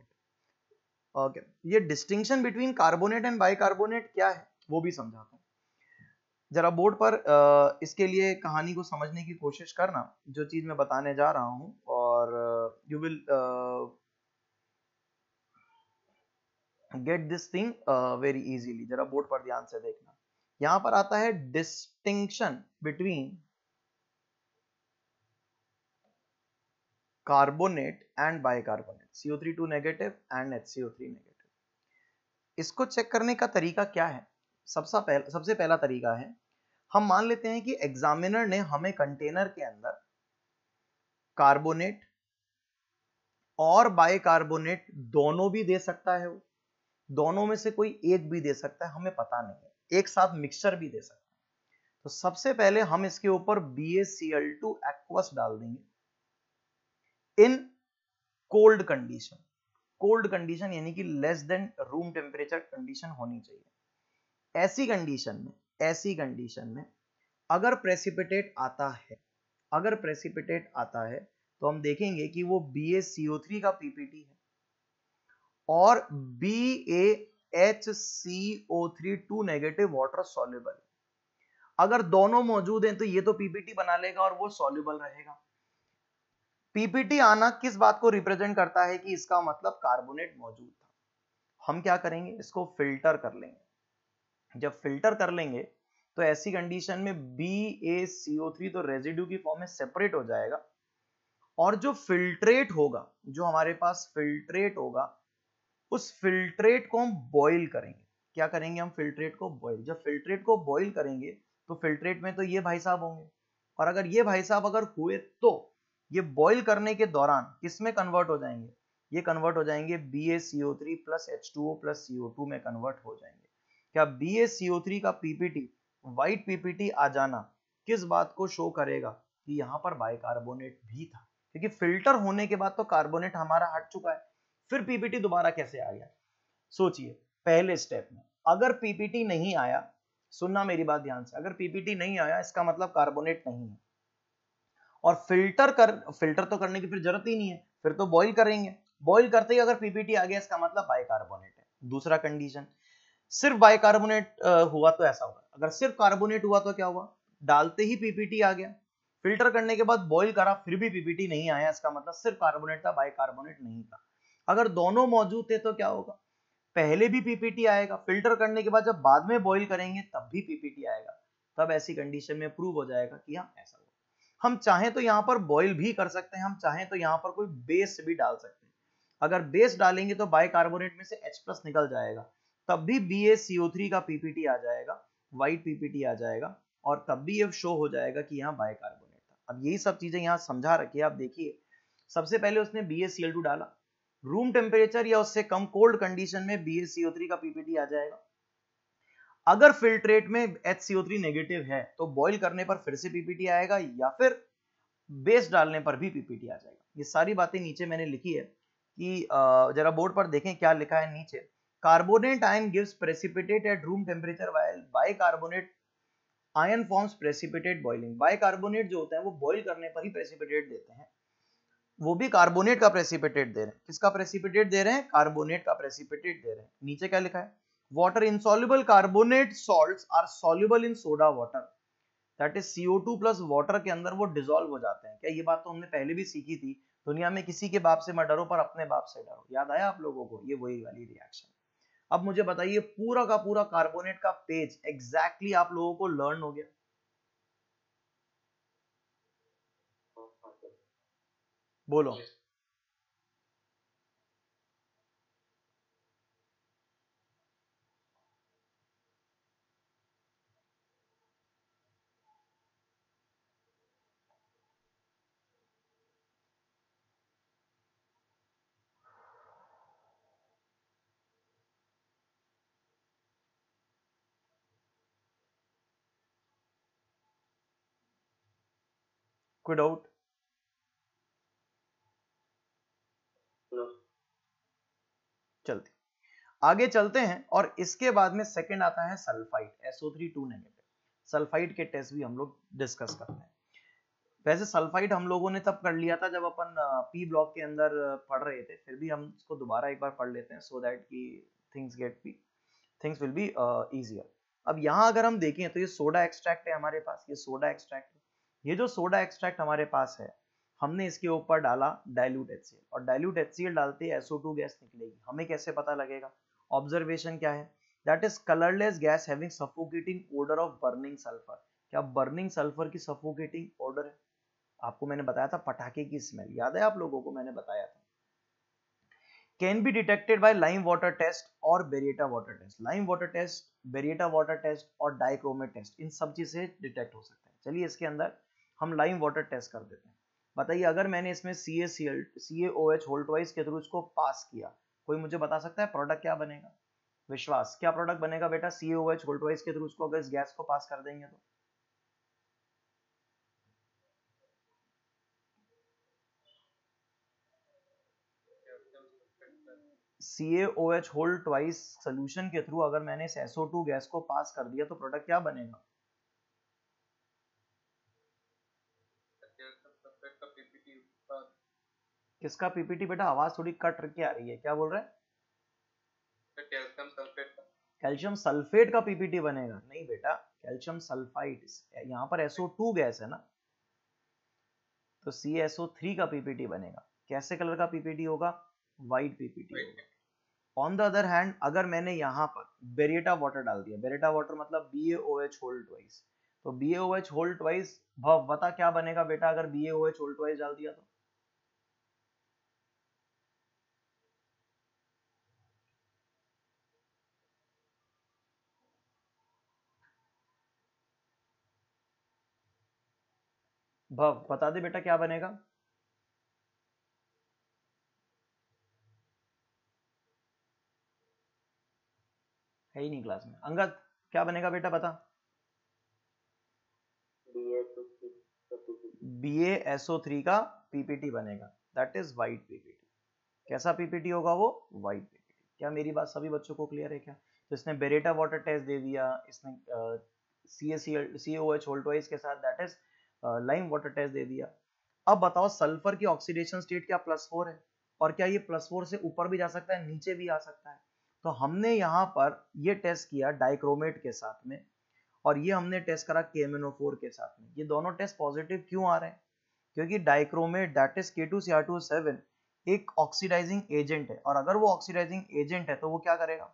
Okay, ये distinction between carbonate and bicarbonate क्या है वो भी समझाता हूं। जरा बोर्ड पर आ, इसके लिए कहानी को समझने की कोशिश करना, जो चीज मैं बताने जा रहा हूं, और you will get this thing very easily. जरा बोर्ड पर ध्यान से देखना। यहां पर आता है distinction between carbonate and bicarbonate, C O three two negative and H C O three negative. इसको चेक करने का तरीका क्या है? सबसे पहला सबसे पहला तरीका है, हम मान लेते हैं कि एग्जामिनर ने हमें कंटेनर के अंदर कार्बोनेट और बाइकार्बोनेट दोनों भी दे सकता है, वो दोनों में से कोई एक भी दे सकता है, हमें पता नहीं है, एक साथ मिक्सचर भी दे सकता है। तो सबसे पहले हम इसके ऊपर B A C L two aqueous डाल देंगे in cold condition. Cold condition यानी कि less than room temperature condition होनी चाहिए। ऐसी कंडीशन में ऐसी कंडीशन में अगर प्रेसिपिटेट आता है अगर प्रेसिपिटेट आता है तो हम देखेंगे कि वो B A C O three का पीपीटी है और B A H C O three two negative water soluble. अगर दोनों मौजूद हैं तो ये तो पीपीटी बना लेगा और वो सॉल्युबल रहेगा। पीपीटी आना किस बात को रिप्रेजेंट करता है कि इसका मतलब कार्बोनेट मौजूद था। हम क्या करेंगे, इसको फिल्टर कर लेंगे। जब फिल्टर कर लेंगे तो ऐसी कंडीशन में B A C O three तो रेजिड्यू की फॉर्म में सेपरेट हो जाएगा और जो फिल्ट्रेट होगा, जो हमारे पास फिल्ट्रेट होगा, उस फिल्ट्रेट को हम बॉईल करेंगे। क्या करेंगे हम, फिल्ट्रेट को बॉईल। जब फिल्ट्रेट को बॉईल करेंगे तो फिल्ट्रेट में तो ये भाई साहब होंगे और अगर ये भाई साहब अगर हुए तो ये बॉईल करने के दौरान किस में कन्वर्ट हो जाएंगे, ये कन्वर्ट हो जाएंगे B A C O three plus H two O plus C O two में कन्वर्ट हो जाएंगे। क्या B A C O three का पीपीटी व्हाइट पीपीटी आ जाना किस बात को शो करेगा कि यहाँ पर बाइकार्बोनेट भी था, क्योंकि फिल्टर होने के बाद तो कार्बोनेट हमारा हट चुका है, फिर पीपीटी दोबारा कैसे आ गया। सोचिए पहले स्टेप में अगर पीपीटी नहीं आया, सुनना मेरी बात ध्यान से, अगर पीपीटी नहीं आया इसका मतलब कार्बोनेट नहीं है और फिल्टर कर फिल्टर तो करने की फिर जरूरत ही नहीं है, फिर तो बॉईल करेंगे, बॉईल करते ही अगर पीपीटी आ गया इसका मतलब बाइकार्बोनेट है। दूसरा कंडीशन, सिर्फ बाइकार्बोनेट हुआ तो ऐसा होगा, अगर सिर्फ कार्बोनेट हुआ तो क्या हुआ, डालते ही पीपीटी आ गया, फिल्टर करने के बाद बॉईल करा फिर भी पीपीटी नहीं आया, इसका मतलब सिर्फ कार्बोनेट था, बाइकार्बोनेट नहीं था। अगर दोनों मौजूद थे तो क्या होगा, पहले भी पीपीटी आएगा, फिल्टर करने के बाद जब बाद में बॉईल करेंगे तब भी पीपीटी आएगा, तब ऐसी कंडीशन में प्रूव हो जाएगा कि हाँ ऐसा होगा। हम चाहें तो यहाँ पर बॉईल भी कर सकते हैं, हम चाहें तो यहाँ पर कोई बेस भी डाल सकते हैं। अगर बेस डालेंगे तो बाइकार्बोनेट में से H प्लस निकल जाएगा, तब भी B A C O three का पीपीटी आ जाएगा, व्हाइट पीपीटी आ जाएगा और तब भी ये शो हो जाएगा कि यहाँ बाइकार्बोनेट था। अब यही सब चीजें यहाँ समझा रखिए। आप देखिए सबसे पहले उसने B A C L two डाला, रूम टेम्परेचर या उससे कम कोल्ड कंडीशन में B A C O three का पीपीटी आ जाएगा। अगर फिल्ट्रेट में H C O three negative है तो बॉईल करने पर फिर से पीपीटी आएगा या फिर बेस डालने पर भी पीपीटी आ जाएगा। ये सारी बातें नीचे मैंने लिखी है कि जरा बोर्ड पर देखें क्या लिखा है नीचे। Carbonate ion gives precipitate at room temperature while bicarbonate ion forms precipitate boiling. Bicarbonate जो होते हैं वो बॉईल करने पर ही प्रेसिपिटेट देते हैं, वो भी कार्बोनेट का प्रेसिपिटेट दे रहे हैं। किसका प्रेसिपिटेट दे रहे हैं, कार्बोनेट का प्रेसिपिटेट दे रहे हैं। नीचे क्या लिखा है, water insoluble carbonate salts are soluble in soda water, that is C O two plus water के अंदर वो डिसॉल्व हो जाते हैं। क्या ये बात तो हमने पहले भी सीखी थी, दुनिया में किसी के बाप से मत डरो पर अपने बाप से डरो, याद आया आप लोगों को, ये वही वाली रिएक्शन। अब मुझे बताइए पूरा का पूरा कार्बोनेट का पेज एग्जैक्टली आप लोगों को लर्न हो गया, बोलो। कोई डाउट? चलते आगे चलते हैं और इसके बाद में सेकंड आता है sulphide, S O three two negative. Sulphide के टेस्ट भी हम लोग डिस्कस करते हैं। वैसे सल्फाइड हम लोगों ने तब कर लिया था जब अपन पी ब्लॉक के अंदर पढ़ रहे थे, फिर भी हम इसको दोबारा एक बार पढ़ लेते हैं सो दैट कि things get be things will be easier. अब यहाँ अगर हम देखें तो ये सोडा एक्सट्रैक्ट है हमारे पास, ये सोडा एक्सट्रैक्ट है। ये जो सोडा एक्सट्रैक्ट हमारे पास है, हमने इसके ऊपर डाला डाइल्यूट एच सी एल और डाइल्यूट एच सी एल डालते ही एस ओ टू गैस निकलेगी। हमें कैसे पता लगेगा, ऑब्जर्वेशन क्या है, that is colourless gas having suffocating odour of burning sulphur. क्या बर्निंग सल्फर की सफोकेटिंग ओडर है? आपको मैंने बताया था पटाखे की स्मेल, याद है आप लोगों को, मैंने बताया था। Can be detected by lime water test और baryta water test. Lime water test, baryta water test और डाइक्रोमेट टेस्ट, इन सब चीज से डिटेक्ट हो सकते हैं। चलिए इसके अंदर हम लाइम वाटर टेस्ट कर देते हैं। बताइए अगर मैंने इसमें C A C L C A O H whole twice के थ्रू इसको पास किया, कोई मुझे बता सकता है प्रोडक्ट क्या बनेगा? विश्वास, क्या प्रोडक्ट बनेगा बेटा C A O H whole twice के थ्रू उसको अगर इस गैस को पास कर देंगे तो? C A O H whole twice solution के थ्रू अगर मैंने इस एस ओ टू गैस को पास कर दिया तो प्रोडक्ट क्या बनेगा? किसका पीपीटी बेटा? आवाज थोड़ी कट करके आ रही है, क्या बोल रहे हैं? कैल्शियम सल्फेट का। कैल्शियम सल्फेट का पीपीटी बनेगा? नहीं बेटा, कैल्शियम सल्फाइड, यहाँ पर एस ओ टू गैस है ना, तो सी एस ओ थ्री का पीपीटी बनेगा। कैसे कलर का पीपीटी होगा? व्हाइट पीपीटी होगा। ऑन द अदर हैंड अगर मैंने यहाँ पर बेरेटा वाटर डाल दिया, बेरेटा वाटर मतलब B A O H whole twice, तो B A O H whole twice, Bhav बता क्या बनेगा बेटा अगर B A O H whole twice डाल दिया तो? भव बता दे बेटा क्या बनेगा? है ही नहीं क्लास में। अंगद क्या बनेगा बेटा बता? B A S O three का पीपीटी बनेगा, दैट इज व्हाइट पीपीटी। कैसा पीपीटी होगा वो? White PPT. क्या मेरी बात सभी बच्चों को क्लियर है क्या? तो इसने बेरेटा वाटर टेस्ट दे दिया, इसने C A C L C O H whole twice के साथ that is lime water test दे दिया। अब बताओ सल्फर की ऑक्सीडेशन स्टेट क्या प्लस फोर है? और क्या ये प्लस फोर से ऊपर भी जा सकता है, नीचे भी आ सकता है? तो हमने यहाँ पर ये टेस्ट किया डाइक्रोमेट के साथ में, और ये हमने टेस्ट करा के एम एन ओ फोर के साथ में। ये दोनों टेस्ट पॉजिटिव क्यों आ रहे हैं? क्योंकि dichromate that is K two C R two seven एक ऑक्सीडाइजिंग एजेंट है, और अगर वो ऑक्सीडाइजिंग एजेंट है तो वो क्या करेगा?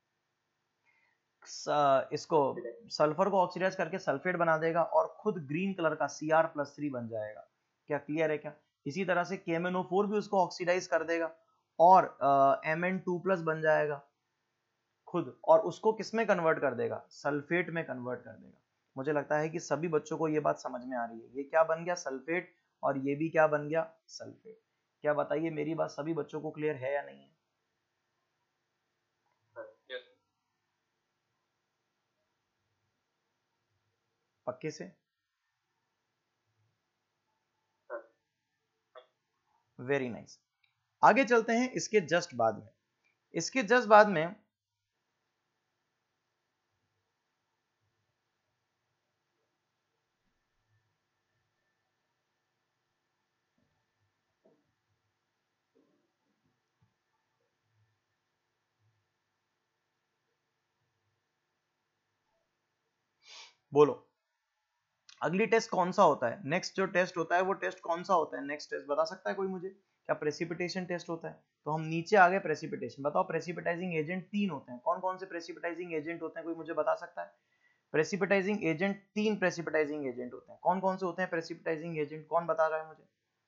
इसको सल्फर को ऑक्सीडाइज करके सल्फेट बना देगा और खुद ग्रीन कलर का सी आर प्लस थ्री बन जाएगा। क्या क्लियर है क्या? इसी तरह से के एम एन ओ फोर भी उसको ऑक्सीडाइज कर देगा और एम एन टू प्लस बन जाएगा खुद, और उसको किस में कन्वर्ट कर देगा? सल्फेट में कन्वर्ट कर देगा। मुझे लगता है कि सभी बच्चों को ये बात समझ में आ रही है। ये क्या बन गया? सल्फेट, और ये भी क्या बन गया? सल्फेट। क्या बताइए मेरी बात सभी बच्चों को क्लियर है या नहीं है? पक्के से? Very nice nice. आगे चलते हैं इसके जस्ट बाद में। इसके जस्ट बाद में बोलो अगली टेस्ट कौन सा होता है? नेक्स्ट जो टेस्ट होता है वो टेस्ट कौन सा होता है? नेक्स्ट टेस्ट बता सकता है कोई मुझे? क्या प्रेसिपिटेशन टेस्ट होता है? तो हम नीचे आ गए प्रेसिपिटेशन। बताओ प्रेसिपिटाइजिंग एजेंट तीन होते हैं, कौन कौन से प्रेसिपिटाइजिंग एजेंट होते हैं, कोई मुझे बता सकता है? प्रेसिपिटाइजिंग एजेंट तीन प्रेसिपिटाइजिंग एजेंट होते हैं, कौन कौन से होते हैं प्रेसिपिटाइजिंग एजेंट? कौन बता रहा है मुझे?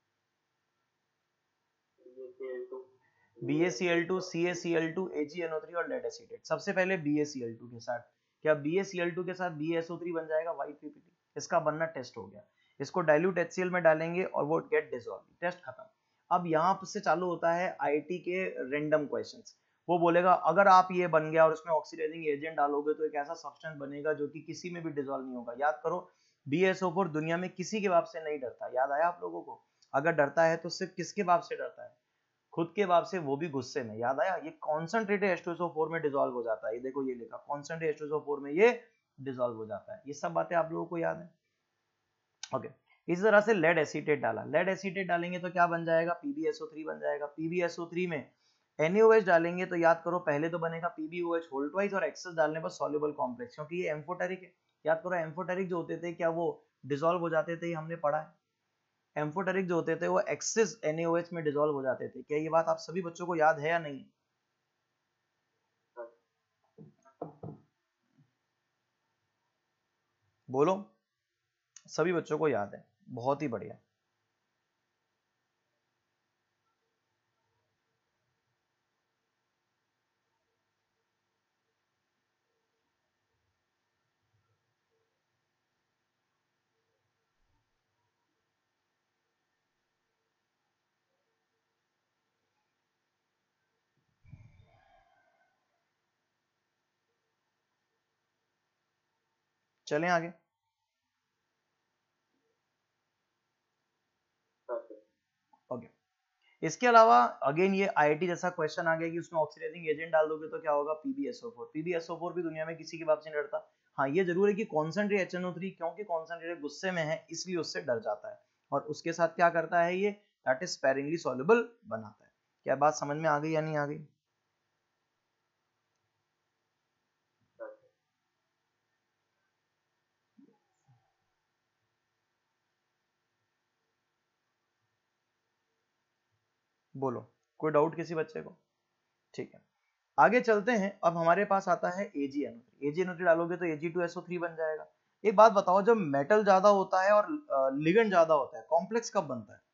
B A C L two, C A C L two, A G N O three और लेड एसीटेट। सबसे पहले B A C L two के साथ, क्या B A C L two के साथ B A S O three बन जाएगा व्हाइट पीपीटी? इसका बनना टेस्ट हो गया। इसको डाइल्यूट एच सी एल में डालेंगे और वो गेट डिसॉल्व, टेस्ट खत्म। अब यहाँ से चालू होता है आई आई टी के रेंडम क्वेश्चंस। वो बोलेगा अगर आप ये बन गया और उसमें ऑक्सीडाइजिंग एजेंट डालोगे तो एक ऐसा सब्सटेंस बनेगा जो कि किसी में भी डिसॉल्व नहीं होगा। याद करो B A S O four दुनिया में किसी के बाप से नहीं डरता, याद आया आप लोगों को? अगर डरता है तो सिर्फ किसके बाप से डरता है? खुद के बाप से, वो भी गुस्से में। याद आया? ये concentrated H two S O four में डिसॉल्व हो जाता है। ये देखो ये लिखा concentrated H two S O four में ये डिसॉल्व हो जाता है। ये सब बातें आप लोगों को याद है? Okay okay. इसी तरह से लेड एसीटेट डाला, लेड एसीटेट डालेंगे तो क्या बन जाएगा? P B S O three बन जाएगा। P B S O three में एन ए ओ एच डालेंगे तो याद करो पहले तो बनेगा P B O H whole twice और एक्सेस डालने पर सॉल्युबल कॉम्प्लेक्स, क्योंकि ये एम्फोटेरिक है। याद करो एम्फोटेरिक जो होते थे क्या वो डिसॉल्व हो जाते थे? हमने पढ़ा है एम्फोटेरिक जो होते थे वो excess N A O H में डिसॉल्व हो जाते थे। क्या ये बात आप सभी बच्चों को याद है या नहीं? बोलो सभी बच्चों को याद है, बहुत ही बढ़िया। चलें आगे। ओके, इसके अलावा अगेन ये आईआईटी जैसा क्वेश्चन आ गया कि उसमें ऑक्सीडाइजिंग एजेंट डाल दोगे तो क्या होगा, पीबीएसओ4। पीबीएसओ4 भी दुनिया में किसी की बात से नहीं डरता। हाँ ये जरूर है कि concentrate H N O three, क्योंकि कॉन्सेंट्रेट गुस्से में है इसलिए उससे डर जाता है, और उसके साथ क्या करता है ये, दैट इज स्पेरिंगली सॉल्युबल बनाता है। क्या बात समझ में आ गई या नहीं आ गई? बोलो, कोई डाउट किसी बच्चे को? ठीक है, आगे चलते हैं। अब हमारे पास आता है A G N O three. A G N O three डालोगे तो A G two S O three बन जाएगा। एक बात बताओ, जब मेटल ज्यादा होता है और लिगेंड ज्यादा होता है, कॉम्प्लेक्स कब बनता है?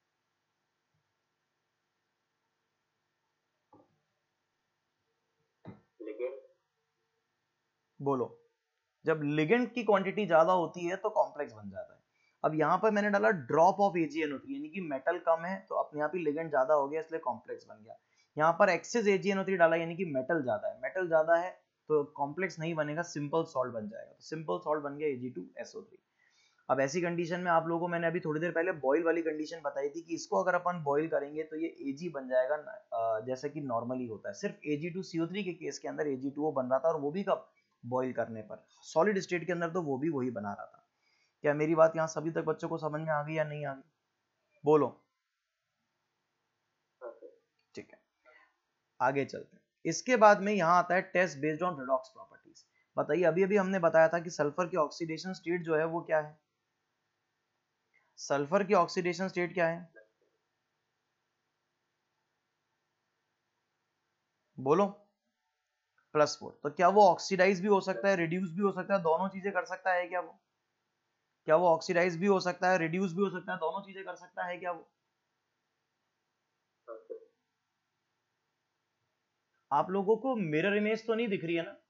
बोलो, जब लिगेंड की क्वांटिटी ज्यादा होती है तो कॉम्प्लेक्स बन जाता है। अब यहाँ पर मैंने डाला drop of A G N O three, यानी कि मेटल कम है तो अपने आप ही लिगेंड ज्यादा हो गया इसलिए कॉम्प्लेक्स बन गया। यहाँ पर excess A G N O three डाला, यानी कि मेटल ज्यादा है, मेटल ज्यादा है तो कॉम्प्लेक्स नहीं बनेगा, सिंपल सॉल्ट बन जाएगा, तो सिंपल सॉल्ट बन गया A G two S O three. अब ऐसी कंडीशन में आप लोगों को मैंने अभी थोड़ी देर पहले बॉयल वाली कंडीशन बताई थी कि इसको अगर अपन बॉयल करेंगे तो ये Ag बन जाएगा जैसा कि नॉर्मली होता है। सिर्फ A G two C O three के केस के अंदर ए जी टू ओ बन रहा था, और वो भी कब, बॉयल करने पर। सॉलिड स्टेट के अंदर तो वो भी वही बना रहा था। क्या मेरी बात यहाँ सभी तक बच्चों को समझ में आ गई या नहीं आ गई? बोलो। ठीक है, आगे चलते हैं। इसके बाद में यहाँ आता है test based on redox properties. बताइए, अभी अभी हमने बताया था कि सल्फर की ऑक्सीडेशन स्टेट जो है वो क्या है, सल्फर की ऑक्सीडेशन स्टेट क्या है? बोलो। Plus four. तो क्या वो ऑक्सीडाइज भी हो सकता है, रिड्यूस भी हो सकता है, दोनों चीजें कर सकता है क्या वो? क्या वो ऑक्सीडाइज भी हो सकता है, रिड्यूस भी हो सकता है, दोनों चीजें कर सकता है क्या वो? आप लोगों को मिरर इमेज तो नहीं दिख रही है ना?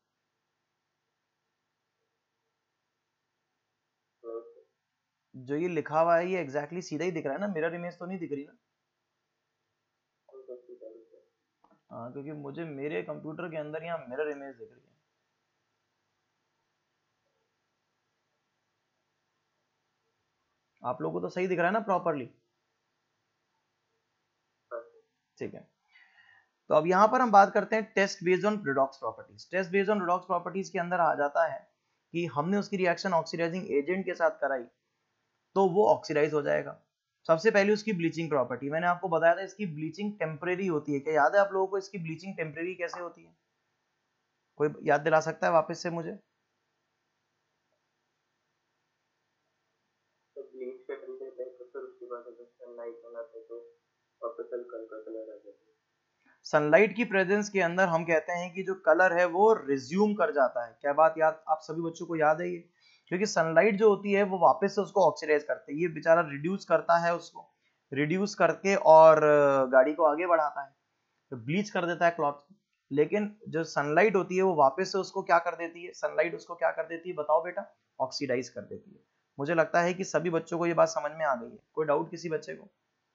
जो ये लिखा हुआ है ये एग्जैक्टली सीधा ही दिख रहा है ना, मिरर इमेज तो नहीं दिख रही ना? हाँ, क्योंकि मुझे मेरे कंप्यूटर के अंदर यहाँ मिरर इमेज दिख रही है। आप लोगों को तो सही दिख रहा है ना प्रॉपरली? ठीक है, तो अब यहाँ पर हम बात करते हैं test based on redox properties. Test based on redox properties के अंदर आ जाता है कि हमने उसकी रिएक्शन ऑक्सीडाइजिंग एजेंट के साथ कराई तो वो ऑक्सीडाइज हो जाएगा। सबसे पहले उसकी ब्लीचिंग प्रॉपर्टी, मैंने आपको बताया था इसकी ब्लीचिंग टेम्परेरी होती है। क्या याद है आप लोगों को इसकी ब्लीचिंग टेम्परेरी कैसे होती है? कोई याद दिला सकता है वापस से मुझे? तो ब्लीच कर देते हैं तो फिर उसके बाद अगर सनलाइट बनाते तो वापस हल्का हल्का कलर आ जाता है। सनलाइट की प्रेजेंस के अंदर हम कहते हैं कि जो कलर है वो रिज्यूम कर जाता है। क्या बात याद, आप सभी बच्चों को याद है ये? क्योंकि सनलाइट जो होती है वो वापस से उसको ऑक्सीडाइज करते है, ये बेचारा रिड्यूस करता है, उसको रिड्यूस करके और गाड़ी को आगे बढ़ाता है, तो ब्लीच कर देता है क्लॉथ। लेकिन जो सनलाइट होती है वो वापस से उसको क्या कर देती है, सनलाइट उसको क्या कर देती है बताओ बेटा? ऑक्सीडाइज कर देती है। मुझे लगता है कि सभी बच्चों को ये बात समझ में आ गई है। कोई डाउट किसी बच्चे को?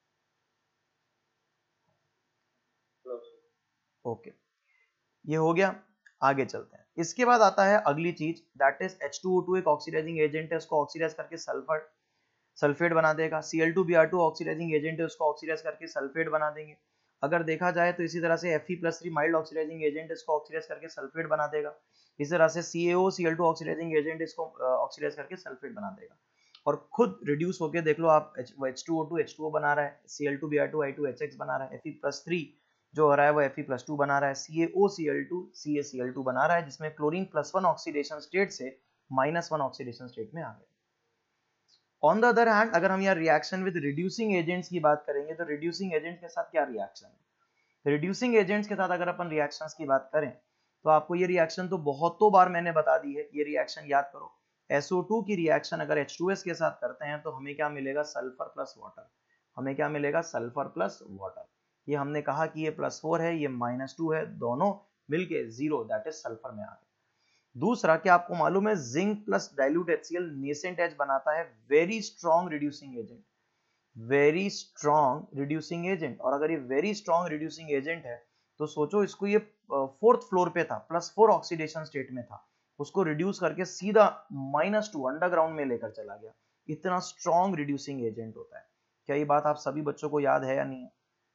ओके, ये हो गया। आगे चलते हैं। इसके बाद आता है अगली चीज, that is H two O two. एक ऑक्सीडाइजिंग एजेंट है, उसको ऑक्सीडाइज करके सल्फर सल्फेट बना देगा। C L two B R two oxidizing agent है, उसको ऑक्सीडाइज करके सल्फेट बना देंगे। अगर देखा जाए तो इसी तरह से F E plus three mild oxidizing agent है, इसको ऑक्सीडाइज करके सल्फेट बना देगा। इसी तरह से C A O C L two oxidizing agent, इसको ऑक्सीडाइज करके सल्फेट बना देगा। और खुद रिड्यूस होके देख लो आप, H two O two H two O बना रहा है, C L two B R two I two H X बना रहा है, एफ ई प्लस थ्री जो हो रहा है वो एफ ई प्लस टू बना रहा है, C A O C L two C A C L two बना रहा है, जिसमें chlorine plus one oxidation state से माइनस वन ऑक्सीडेशन स्टेट में आ गया। ऑन द अदर हैंड, अगर हम यहाँ रिएक्शन विद रिड्यूसिंग एजेंट्स की बात करेंगे तो रिड्यूसिंग एजेंट के साथ क्या रिएक्शन है? रिड्यूसिंग एजेंट्स के साथ अगर अपन रिएक्शंस की बात करें तो आपको ये रिएक्शन तो बहुतों बार मैंने बता दी है। ये रिएक्शन याद करो, एस ओ टू की रिएक्शन अगर एच टू एस के साथ करते हैं तो हमें क्या मिलेगा? Sulphur plus water. हमें क्या मिलेगा? Sulphur plus water. ये हमने कहा कि ये प्लस फोर है, ये माइनस टू है, दोनों मिलके जीरो, दैट इज सल्फर में आ गए। दूसरा, क्या आपको मालूम है zinc plus dilute HCl nascent H बनाता है very strong reducing agent. Very strong reducing agent. और अगर ये वेरी स्ट्रॉन्ग रिड्यूसिंग एजेंट है तो सोचो इसको, ये फोर्थ फ्लोर पे था, प्लस फोर ऑक्सीडेशन स्टेट में था, उसको रिड्यूस करके सीधा माइनस टू अंडरग्राउंड में लेकर चला गया। इतना स्ट्रॉन्ग रिड्यूसिंग एजेंट होता है। क्या ये बात आप सभी बच्चों को याद है या नहीं है?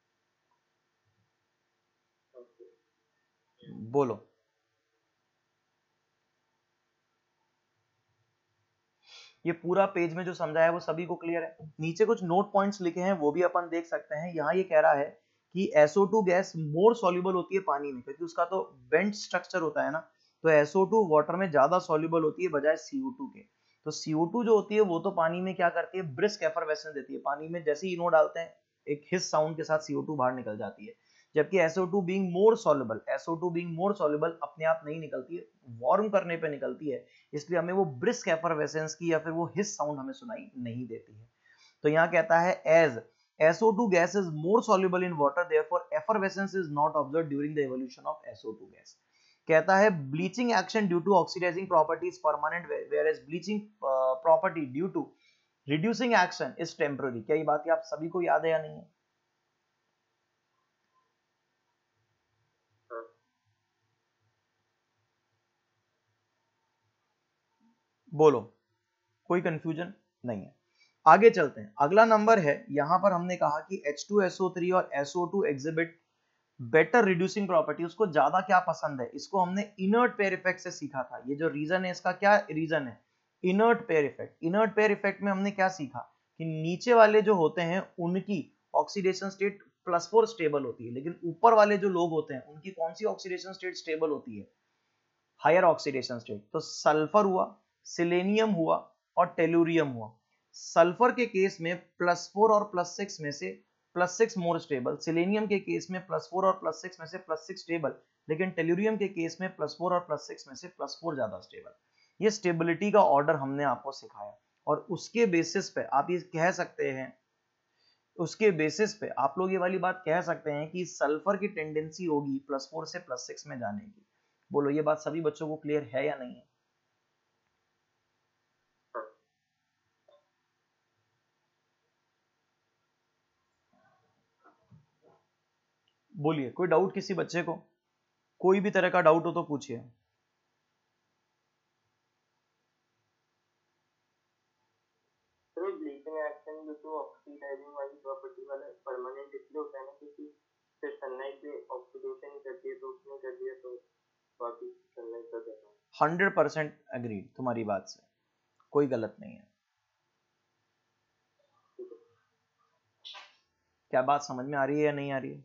बोलो। ये पूरा पेज में जो समझाया है वो सभी को क्लियर है? नीचे कुछ नोट पॉइंट्स लिखे हैं वो भी अपन देख सकते हैं। यहाँ ये कह रहा है कि S O two gas more soluble होती है पानी में, क्योंकि उसका तो बेंट स्ट्रक्चर होता है ना, तो एस ओ टू वाटर में ज्यादा सॉल्युबल होती है बजाय सी ओ टू के। तो सी ओ टू जो होती है वो तो पानी में क्या करती है, ब्रिस्क एफरवेसेंस देती है। पानी में जैसे ही इनो डालते हैं एक हिस साउंड के साथ सी ओ टू बाहर निकल जाती है। जबकि S O two being more soluble, S O two being more soluble अपने आप नहीं निकलती है, वार्म करने पे निकलती है, इसलिए हमें वो ब्रिस्क एफरवेसेंस की या फिर वो हिस साउंड हमें सुनाई नहीं देती है। तो यहाँ कहता है as S O two gas is more soluble in water, therefore effervescence is not observed during the evolution of S O two gas. कहता है bleaching action due to oxidizing property is permanent, whereas bleaching uh, property due to reducing action is temporary. क्या ये बात आप सभी को याद है या नहीं है? बोलो, कोई कंफ्यूजन नहीं है? आगे चलते हैं। अगला नंबर है, यहां पर हमने कहा कि H two S O three और S O two exhibit better reducing property. उसको ज्यादा क्या पसंद है? इसको हमने इनर्ट पेयर इफेक्ट से सीखा था। ये जो रीजन है इसका क्या रीजन है? Inert pair effect. Inert pair effect में हमने क्या सीखा कि नीचे वाले जो होते हैं उनकी oxidation state plus four stable होती है, लेकिन ऊपर वाले जो लोग होते हैं उनकी कौन सी ऑक्सीडेशन स्टेट स्टेबल होती है? Higher oxidation state. तो सल्फर हुआ, सिलेनियम हुआ और टेलुरियम हुआ। सल्फर के केस में प्लस फोर और प्लस सिक्स में से plus six more stable, selenium के केस में प्लस फोर और प्लस सिक्स में से प्लस सिक्स स्टेबल, लेकिन टेलुरियम के केस में प्लस फोर और प्लस सिक्स में से प्लस फोर ज्यादा स्टेबल। ये स्टेबिलिटी का ऑर्डर हमने आपको सिखाया और उसके बेसिस पे आप ये कह सकते हैं, उसके बेसिस पे आप लोग ये वाली बात कह सकते हैं कि सल्फर की टेंडेंसी होगी प्लस फोर से प्लस सिक्स में जाने की। बोलो, ये बात सभी बच्चों को क्लियर है या नहीं है? बोलिए, कोई डाउट किसी बच्चे को? कोई भी तरह का डाउट हो तो पूछिए। ब्लीचिंग एक्शन जो तो ऑक्सीडाइजिंग वाली प्रॉपर्टी वाला परमानेंट इसलिए होता है ना, क्योंकि फिर सनलाइट पे ऑक्सीडेशन करती है तो उसने कर दिया तो बाकी सनलाइट कर देता है। हंड्रेड परसेंट एग्रीड तुम्हारी बात से, कोई गलत नहीं है। क्या बात समझ में आ रही है या नहीं आ रही है?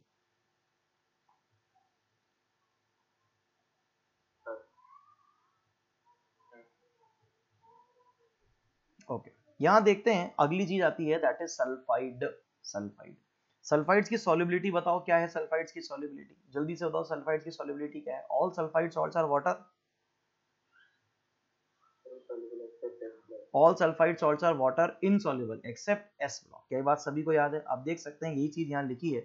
ओके, यहां देखते हैं अगली चीज आती है, that is sulphide. Sulphide sulphides की सॉल्युबिलिटी बताओ, क्या है सल्फाइड्स की सॉल्युबिलिटी? जल्दी से बताओ, सल्फाइड्स की सॉल्युबिलिटी क्या है? All sulphide salts are water. All sulphide salts are water insoluble except S block. क्या ये बात सभी को याद है? आप देख सकते हैं यही चीज यहाँ लिखी है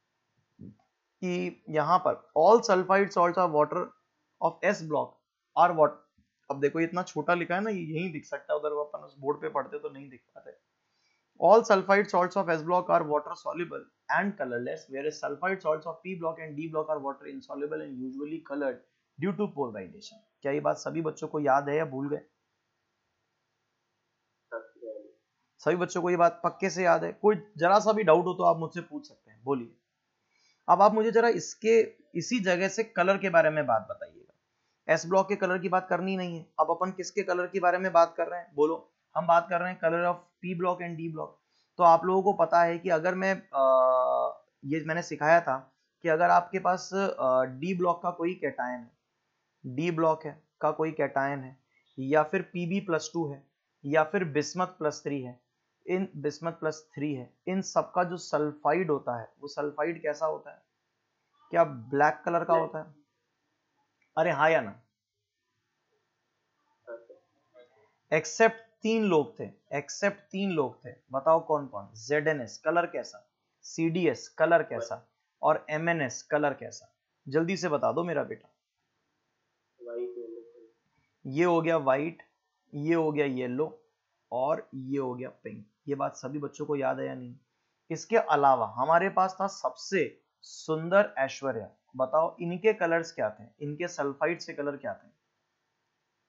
कि यहाँ पर all sulphide salts are water of S block are water. अब देखो इतना छोटा लिखा है ना, ये यही दिख सकता है, उधर अपन उस बोर्ड पे पढ़ते तो नहीं दिख पाते। All sulfide salts of S block are water soluble and colorless, whereas sulfide salts of P block and D block are water insoluble and usually colored due to polarization. क्या ये बात सभी बच्चों को याद है या भूल गए? सभी बच्चों को ये बात पक्के से याद है? कोई जरा सा भी डाउट हो तो आप मुझसे पूछ सकते हैं, बोलिए। अब आप मुझे जरा इसके इसी जगह से कलर के बारे में बात बताइएगा। एस ब्लॉक के कलर की बात करनी नहीं है, अब अपन किसके कलर के बारे में बात कर रहे हैं? बोलो। हम बात कर रहे हैं colour of P block and D block. तो आप लोगों को पता है कि अगर मैं आ, ये मैंने सिखाया था कि अगर आपके पास डी ब्लॉक का कोई कैटायन है, डी ब्लॉक है का कोई कैटायन है, या फिर पीबी प्लस टू है, या फिर बिस्मथ प्लस थ्री है, इन बिस्मथ प्लस थ्री है, इन सबका जो सल्फाइड होता है वो सल्फाइड कैसा होता है? क्या ब्लैक कलर का होता है? अरे हाँ या ना? एक्सेप्ट तीन लोग थे, एक्सेप्ट तीन लोग थे, बताओ कौन कौन? जेड एन एस कलर कैसा, सी डी एस कलर कैसा, और एम एन एस कलर कैसा? जल्दी से बता दो मेरा बेटा। ये हो गया व्हाइट, ये हो गया येलो, और ये हो गया पिंक। ये बात सभी बच्चों को याद है या नहीं? इसके अलावा हमारे पास था सबसे सुंदर ऐश्वर्या। बताओ इनके कलर्स क्या थे, इनके सल्फाइड से कलर क्या थे?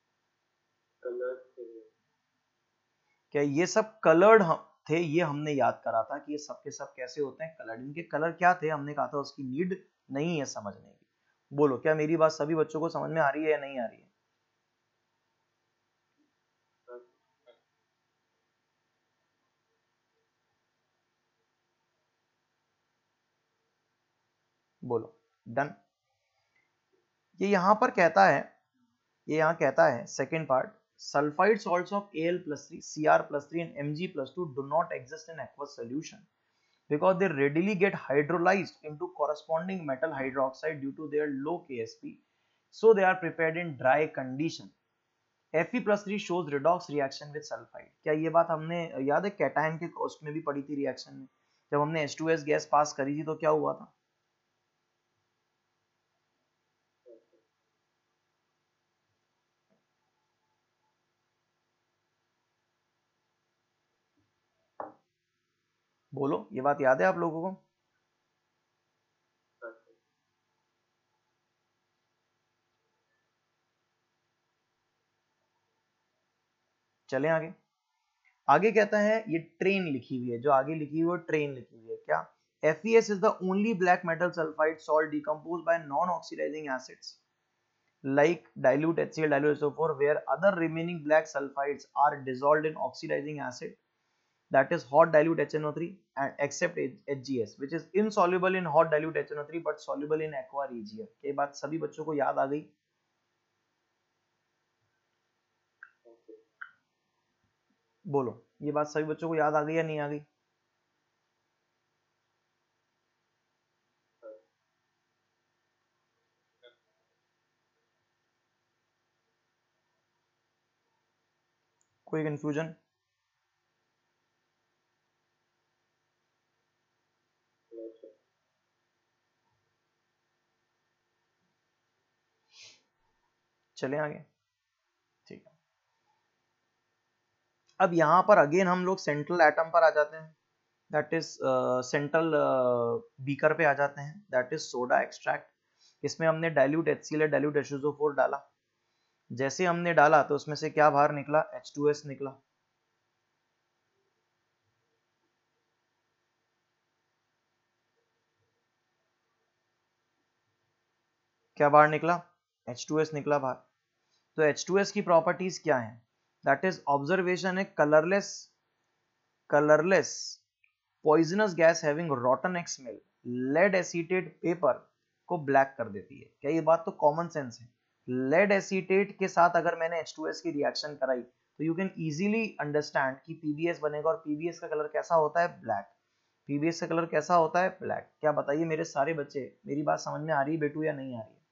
क्या ये सब कलर्ड थे, ये हमने याद करा था कि ये सब के सब कैसे होते हैं, कलर्ड। इनके कलर क्या थे हमने कहा था, उसकी नीड नहीं है समझने की। बोलो क्या मेरी बात सभी बच्चों को समझ में आ रही है या नहीं आ रही है? बोलो डन। ये यहां पर कहता है, ये यहाँ कहता है second part, sulphide salts of A l plus three, C r plus three and M g plus two do not exist in aqueous solution because they readily get hydrolyzed into corresponding metal hydroxide due to their low K S P, so they are prepared in dry condition. Fe plus three shows redox reaction with sulfide. क्या ये बात हमने याद है cation के cost में भी पढ़ी थी रिएक्शन में, जब हमने H two S gas pass करी थी तो क्या हुआ था? बोलो ये बात याद है आप लोगों को? चलें आगे। आगे कहता है, ये ट्रेन लिखी हुई है, जो आगे लिखी हुई है ट्रेन लिखी हुई है क्या? F e S is the only black metal sulfide salt decomposed by non-oxidizing acids like dilute HCl, dilute S O four, where other remaining black sulfides are dissolved in oxidizing acid, that is hot dilute H N O three, and except H G S, which is insoluble in hot dilute H N O three but soluble in aqua regia. ये बात सभी बच्चों को याद आ गई? बोलो ये बात सभी बच्चों को याद आ गई या नहीं आ गई? कोई कंफ्यूजन? चले आगे, ठीक है। अब यहां पर अगेन हम लोग सेंट्रल एटम पर आ जाते हैं, दैट इज सेंट्रल बीकर पे आ जाते हैं, दैट इज सोडा एक्सट्रैक्ट। इसमें हमने dilute HCl, dilute H two S O four डाला। जैसे हमने डाला तो उसमें से क्या बाहर निकला? H टू S निकला। क्या बाहर निकला? H टू S निकला बाहर। तो H टू S की प्रॉपर्टीज क्या है? दैट इज ऑब्जर्वेशन है, colourless, colourless poisonous gas having rotten egg smell, lead acetate paper को ब्लैक कर देती है। क्या ये बात तो कॉमन सेंस है? लेड एसीटेट के साथ अगर मैंने H टू S की रिएक्शन कराई तो यू कैन इजीली अंडरस्टैंड कि P B S बनेगा, और P B S का कलर कैसा होता है? ब्लैक। P B S का कलर कैसा होता है? ब्लैक। क्या बताइए मेरे सारे बच्चे, मेरी बात समझ में आ रही है बेटू या नहीं आ रही है?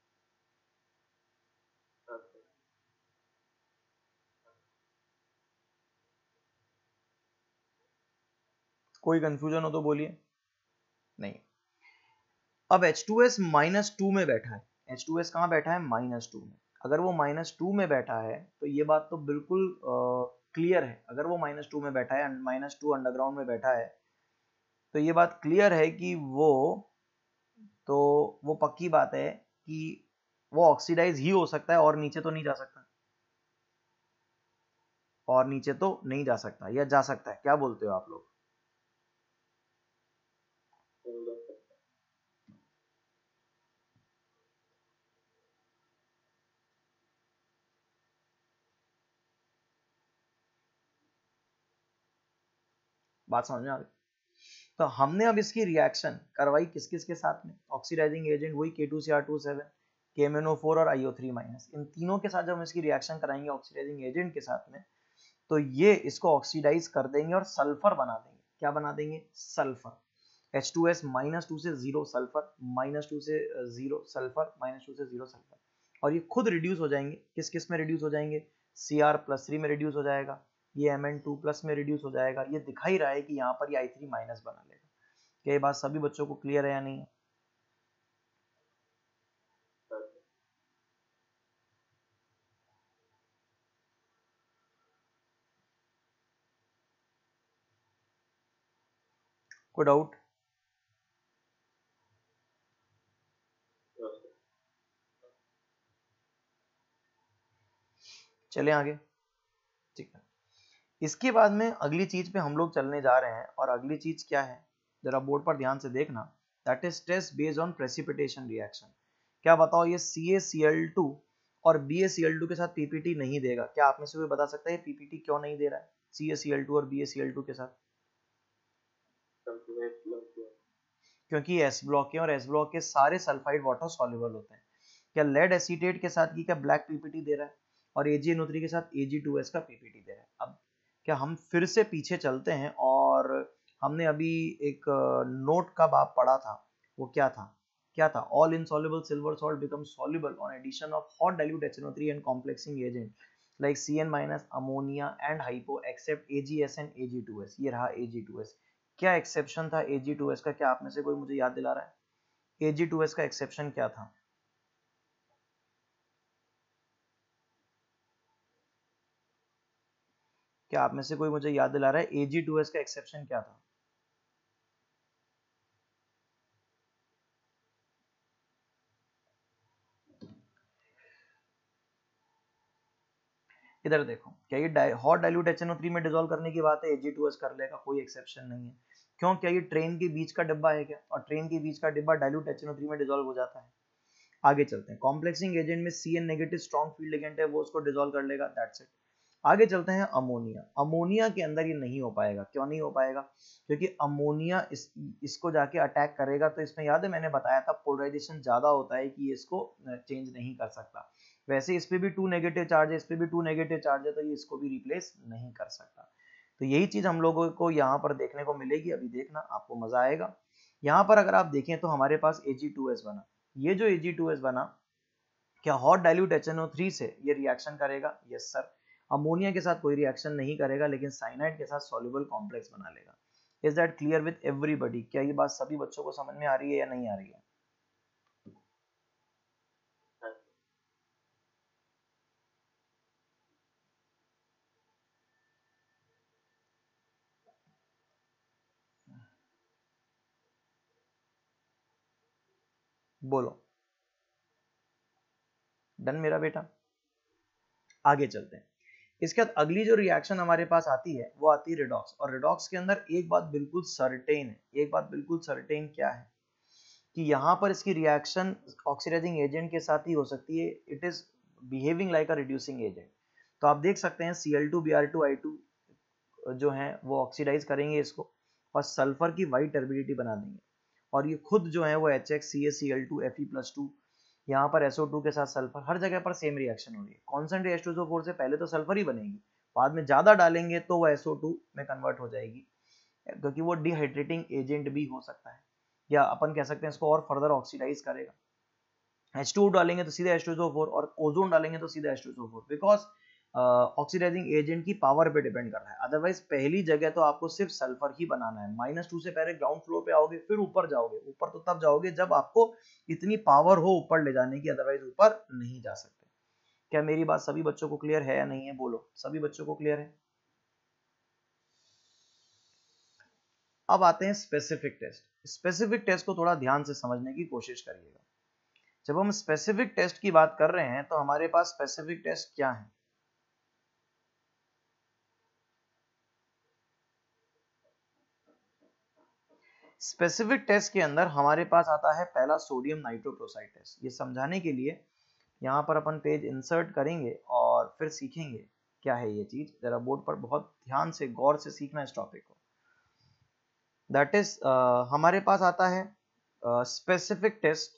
कोई कंफ्यूजन हो तो बोलिए। नहीं। अब H two S minus two में बैठा है। H टू S कहाँ बैठा है? माइनस टू में। अगर वो माइनस टू में बैठा है तो ये बात तो बिल्कुल क्लियर है। अगर वो माइनस टू में बैठा है, माइनस टू अंडरग्राउंड में बैठा है, तो ये बात क्लियर है कि वो तो वो पक्की बात है कि वो ऑक्सीडाइज ही हो सकता है, और नीचे तो नहीं जा सकता, और नीचे तो नहीं जा सकता, या जा सकता है? क्या बोलते हो आप लोग? बात समझ में आ गई? तो हमने अब इसकी रिएक्शन करवाई किस किस के साथ में? ऑक्सीडाइजिंग एजेंट वही K two C r two seven, K M N O four और I O three माइनस, इन तीनों के साथ जब हम इसकी रिएक्शन कराएंगे ऑक्सीडाइजिंग एजेंट के साथ में, तो ये इसको ऑक्सीडाइज कर देंगे और सल्फर बना देंगे। क्या बना देंगे? सल्फर। H two S minus two से जीरो सल्फर, माइनस टू से जीरो सल्फर, माइनस टू से जीरो सल्फर, और ये खुद रिड्यूस हो जाएंगे। किस किस में रिड्यूस हो जाएंगे? C r प्लस थ्री में रिड्यूस हो जाएगा, ये M N टू प्लस में रिड्यूस हो जाएगा। ये दिखाई रहा है कि यहाँ पर ये I थ्री माइनस बना लेगा। क्या ये बात सभी बच्चों को क्लियर है या नहीं है? कोई डाउट? चलें आगे, ठीक है। इसके बाद में अगली चीज पे हम लोग चलने जा रहे हैं, और अगली चीज क्या है जरा बोर्ड पर ध्यान से देखना, that is test based on precipitation reaction. क्या बताओ, ये C A C L two और B A C L two के साथ पीपीटी नहीं देगा? क्या आप में से कोई बता सकता है पीपीटी क्यों नहीं दे रहा है C A C L two और B A C L two के साथ? क्योंकि एस ब्लॉक के और एस ब्लॉक के सारे सल्फाइड वाटर सॉल्युबल होते हैं। क्या लेड एसीटेट के साथ की क्या ब्लैक पीपीटी दे रहा है, और A G N O three के साथ ए जी टू एस का पीपीटी दे रहा है? अब क्या हम फिर से पीछे चलते हैं, और हमने अभी एक नोट का बाब पढ़ा था, वो क्या था क्या था all insoluble silver salt become soluble on addition of hot dilute H N O three and complexing agent like C N minus ammonia and hypo except A G S and A G two S. ये रहा A G two S. क्या exception था A G two S का? क्या आप में से कोई मुझे याद दिला रहा है ए जी टू एस का एक्सेप्शन क्या था? क्या आप में से कोई मुझे याद दिला रहा है ए जी टू एस का एक्सेप्शन क्या था? इधर देखो, क्या ये hot dilute H N O three में डिसॉल्व करने की बात है, ए जी टू एस कर लेगा, कोई एक्सेप्शन नहीं है। क्यों? क्या ये ट्रेन के बीच का डिब्बा है क्या? और ट्रेन के बीच का डिब्बा dilute H N O three में डिसॉल्व हो जाता है। आगे चलते हैं, कॉम्प्लेक्सिंग एजेंट में C N negative strong field agent है, वो उसको डिसॉल्व कर लेगा, दैट्स इट। आगे चलते हैं अमोनिया। अमोनिया के अंदर ये नहीं हो पाएगा। क्यों नहीं हो पाएगा? क्योंकि अमोनिया इस इसको जाके अटैक करेगा, तो इसमें याद है मैंने बताया था पोलराइजेशन ज्यादा होता है कि इसको चेंज नहीं कर सकता। वैसे इस पे भी टू नेगेटिव चार्ज है, इस पे भी टू नेगेटिव चार्ज है, तो ये इसको भी रिप्लेस नहीं कर सकता। तो यही चीज हम लोगों को यहाँ पर देखने को मिलेगी। अभी देखना, आपको मजा आएगा। यहाँ पर अगर आप देखें तो हमारे पास ए जी टू एस बना। ये जो ए जी टू एस बना, क्या hot dilute H N O three से ये रिएक्शन करेगा? Yes sir. अमोनिया के साथ कोई रिएक्शन नहीं करेगा, लेकिन साइनाइड के साथ सॉल्युबल कॉम्प्लेक्स बना लेगा। Is that clear with everybody? क्या ये बात सभी बच्चों को समझ में आ रही है या नहीं आ रही है? बोलो। डन मेरा बेटा। आगे चलते हैं। इसके बाद अगली जो रिएक्शन हमारे पास आती है वो आती है रिडॉक्स। और रिडॉक्स के अंदर एक बात बिल्कुल सर्टेन है, एक बात बिल्कुल सर्टेन क्या है कि यहाँ पर इसकी रिएक्शन ऑक्सीडाइजिंग एजेंट के साथ ही हो सकती है। It is behaving like a reducing agent. तो आप देख सकते हैं C L two B R two I two जो है वो ऑक्सीडाइज करेंगे इसको, और सल्फर की वाइट टर्बिडिटी बना देंगे, और ये खुद जो है वो H X C A C L two F E plus two, यहाँ पर एस ओ टू के साथ सल्फर, हर जगह पर सेम रिएक्शन हो रही है। Concentrate H two O four से पहले तो सल्फर ही बनेगी, बाद में ज्यादा डालेंगे तो वो एस ओ टू में कन्वर्ट हो जाएगी, क्योंकि वो डिहाइड्रेटिंग एजेंट भी हो सकता है, या अपन कह सकते हैं इसको और फर्दर ऑक्सीडाइज करेगा। एच टू ओ डालेंगे तो सीधा एच टू ओ फोर, और ओजोन डालेंगे तो सीधा H two O four, because oxidizing agent की पावर पे डिपेंड कर रहा है। अदरवाइज पहली जगह तो आपको सिर्फ सल्फर ही बनाना है। माइनस टू से पहले ग्राउंड फ्लोर पे आओगे, फिर ऊपर जाओगे। ऊपर तो तब जाओगे जब आपको इतनी पावर हो ऊपर ले जाने की, अदरवाइज ऊपर नहीं जा सकते। क्या मेरी बात सभी बच्चों को क्लियर है या नहीं है? बोलो, सभी बच्चों को क्लियर है? अब आते हैं स्पेसिफिक टेस्ट। स्पेसिफिक टेस्ट को थोड़ा ध्यान से समझने की कोशिश करिएगा। जब हम स्पेसिफिक टेस्ट की बात कर रहे हैं तो हमारे पास स्पेसिफिक टेस्ट क्या है? स्पेसिफिक टेस्ट के अंदर हमारे पास आता है पहला सोडियम नाइट्रोक्लोराइड टेस्ट। ये समझाने के लिए यहाँ पर अपन पेज इंसर्ट करेंगे और फिर सीखेंगे क्या है ये चीज। जरा बोर्ड पर बहुत ध्यान से गौर से सीखना इस टॉपिक को। दैट इज uh, हमारे पास आता है specific test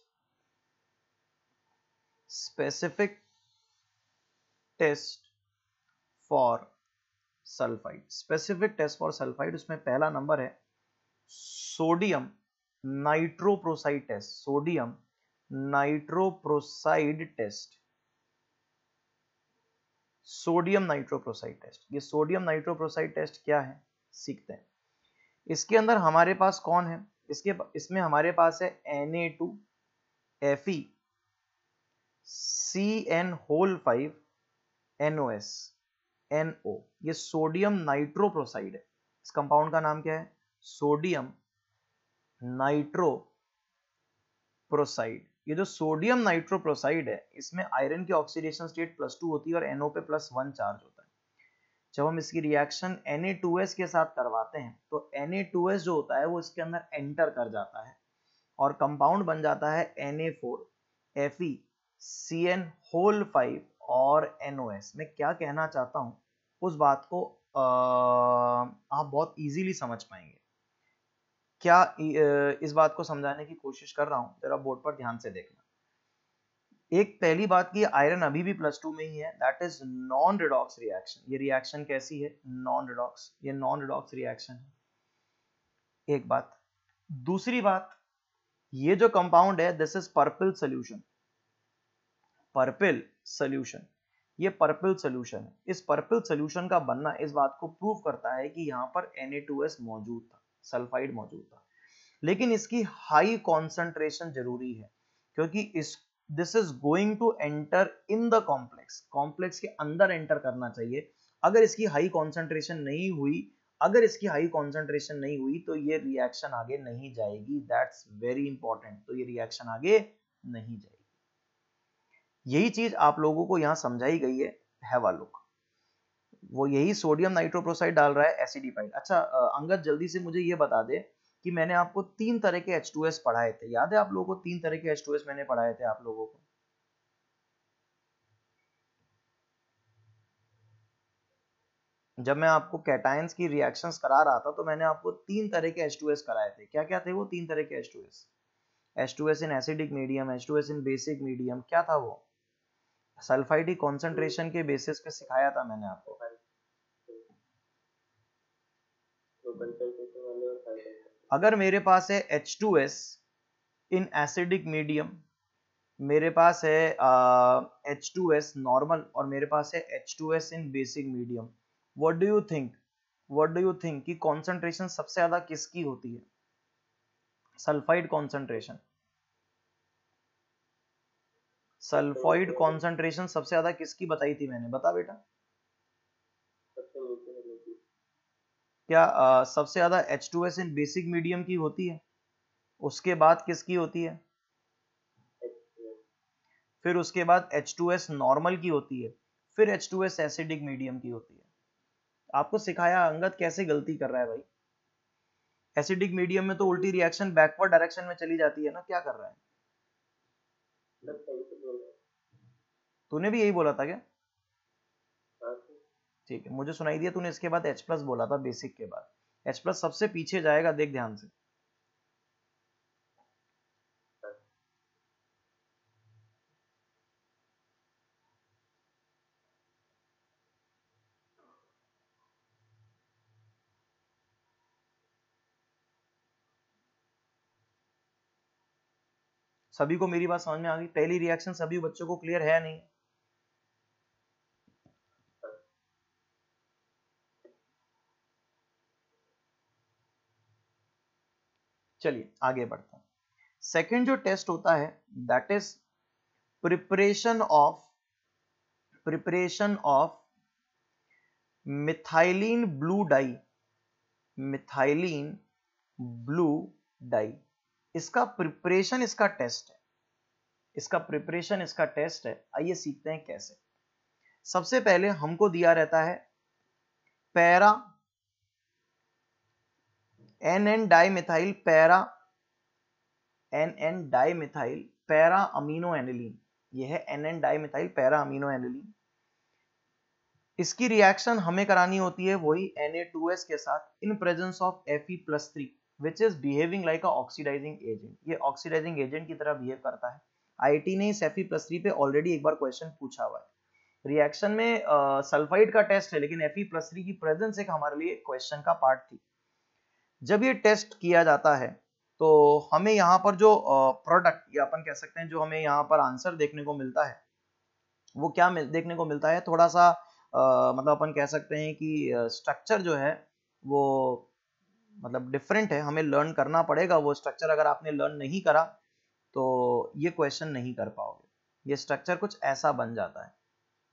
specific test for sulphide. Specific test for sulphide, उसमें पहला नंबर है sodium nitroprusside test. Sodium nitroprusside test sodium nitroprusside test. ये सोडियम नाइट्रोप्रोसाइड टेस्ट क्या है सीखते हैं। इसके अंदर हमारे पास कौन है? इसके इसमें हमारे पास है N A two F E C N whole five N O S N O. ये सोडियम नाइट्रोप्रोसाइड है। इस कंपाउंड का नाम क्या है? Sodium nitroprusside. ये जो सोडियम नाइट्रोप्रोसाइड है, इसमें आयरन की ऑक्सीडेशन स्टेट प्लस टू होती है और एन ओ पे प्लस वन चार्ज होता है। जब हम इसकी reaction N A two S के साथ करवाते हैं तो एन ए टू एस जो होता है वो इसके अंदर एंटर कर जाता है और कंपाउंड बन जाता है N A four, F E, C N whole five और एन ओ एस। मैं क्या कहना चाहता हूं उस बात को आ, आप बहुत इजीली समझ पाएंगे। क्या इस बात को समझाने की कोशिश कर रहा हूं, जरा बोर्ड पर ध्यान से देखना। एक पहली बात की आयरन अभी भी प्लस टू में ही है, that is non redox reaction. ये रिएक्शन कैसी है? Non redox. ये नॉन रिडॉक्स रिएक्शन है, एक बात। दूसरी बात, ये जो कंपाउंड है this is purple solution, purple solution, ये पर्पल सोल्यूशन है। इस पर्पल सोल्यूशन का बनना इस बात को प्रूव करता है कि यहां पर एन ए टू एस मौजूद था, सल्फाइड मौजूद था, लेकिन इसकी हाई कॉन्सेंट्रेशन जरूरी है क्योंकि इस this is going to enter in the complex, complex के अंदर एंटर करना चाहिए। अगर इसकी हाई कॉन्सेंट्रेशन नहीं हुई अगर इसकी हाई कॉन्सेंट्रेशन नहीं हुई तो ये रिएक्शन आगे नहीं जाएगी, दैट्स वेरी इंपॉर्टेंट। तो ये रिएक्शन आगे नहीं जाएगी। यही चीज आप लोगों को यहां समझाई गई है। हैव अ लुक, वो यही सोडियम नाइट्रोप्रोसाइड डाल रहा है एसिडिफाइड। अच्छा अंगद जल्दी से मुझे ये बता दे कि मैंने आपको तीन तरह के एच टू एस पढ़ाए थे, याद है आप लोगों को? तीन तरह के एच टू एस मैंने पढ़ाए थे आप लोगों को। जब मैं आपको कैटायंस की रिएक्शंस करा रहा था तो मैंने आपको तीन तरह के एच टू एस कराए थे। क्या क्या थे वो तीन तरह के H two S? H two S in acidic medium, H two S in basic medium, क्या था वो? सल्फाइड कॉन्सेंट्रेशन के बेसिस पे सिखाया था मैंने आपको। अगर मेरे पास है H two S in acidic medium, मेरे पास है एच टू एस नॉर्मल और मेरे पास है H two S in basic medium, what do you think what do you think कि कॉन्सेंट्रेशन सबसे ज्यादा किसकी होती है? सल्फाइड कॉन्सेंट्रेशन, सल्फाइड कॉन्सेंट्रेशन सबसे ज्यादा किसकी बताई थी मैंने? बता बेटा। क्या uh, सबसे ज्यादा H two S in basic medium की होती है? उसके बाद किसकी होती है? फिर उसके बाद एच टू एस नॉर्मल की होती है, फिर H two S acidic medium की होती है। आपको सिखाया अंगद कैसे गलती कर रहा है भाई। एसिडिक मीडियम में तो उल्टी रिएक्शन बैकवर्ड डायरेक्शन में चली जाती है ना, क्या कर रहा है? तूने भी यही बोला था क्या? ठीक है, मुझे सुनाई दिया तूने इसके बाद H प्लस बोला था बेसिक के बाद। H प्लस सबसे पीछे जाएगा, देख ध्यान से। सभी को मेरी बात समझ में आ गई? पहली रिएक्शन सभी बच्चों को क्लियर है नहीं? चलिए आगे बढ़ते हैं। सेकेंड जो टेस्ट होता है that is preparation of preparation of methylene blue dye, methylene blue dye. इसका प्रिपरेशन इसका टेस्ट है, इसका प्रिपरेशन इसका टेस्ट है। आइए सीखते हैं कैसे। सबसे पहले हमको दिया रहता है para N N dimethyl para N N dimethyl para amino aniline, यह है N N dimethyl para amino aniline. इसकी रिएक्शन हमें करानी होती है वही एन ए टू एस के साथ in presence of F E plus three which is behaving like a oxidizing agent. ये ऑक्सीडाइजिंग एजेंट की तरह बिहेव करता है। आईआईटी ने इस एफ ई प्लस थ्री पे ऑलरेडी एक बार क्वेश्चन पूछा हुआ है। रिएक्शन में सल्फाइड uh, का टेस्ट है लेकिन एफ ई प्लस थ्री की प्रेजेंस एक हमारे लिए क्वेश्चन का पार्ट थी। जब ये टेस्ट किया जाता है तो हमें यहाँ पर जो प्रोडक्ट uh, या अपन कह सकते हैं जो हमें यहाँ पर आंसर देखने को मिलता है वो क्या देखने को मिलता है? थोड़ा सा uh, मतलब अपन कह सकते हैं कि स्ट्रक्चर uh, जो है वो मतलब डिफरेंट है, हमें लर्न करना पड़ेगा वो स्ट्रक्चर। अगर आपने लर्न नहीं करा तो ये क्वेश्चन नहीं कर पाओगे। ये स्ट्रक्चर कुछ ऐसा बन जाता है,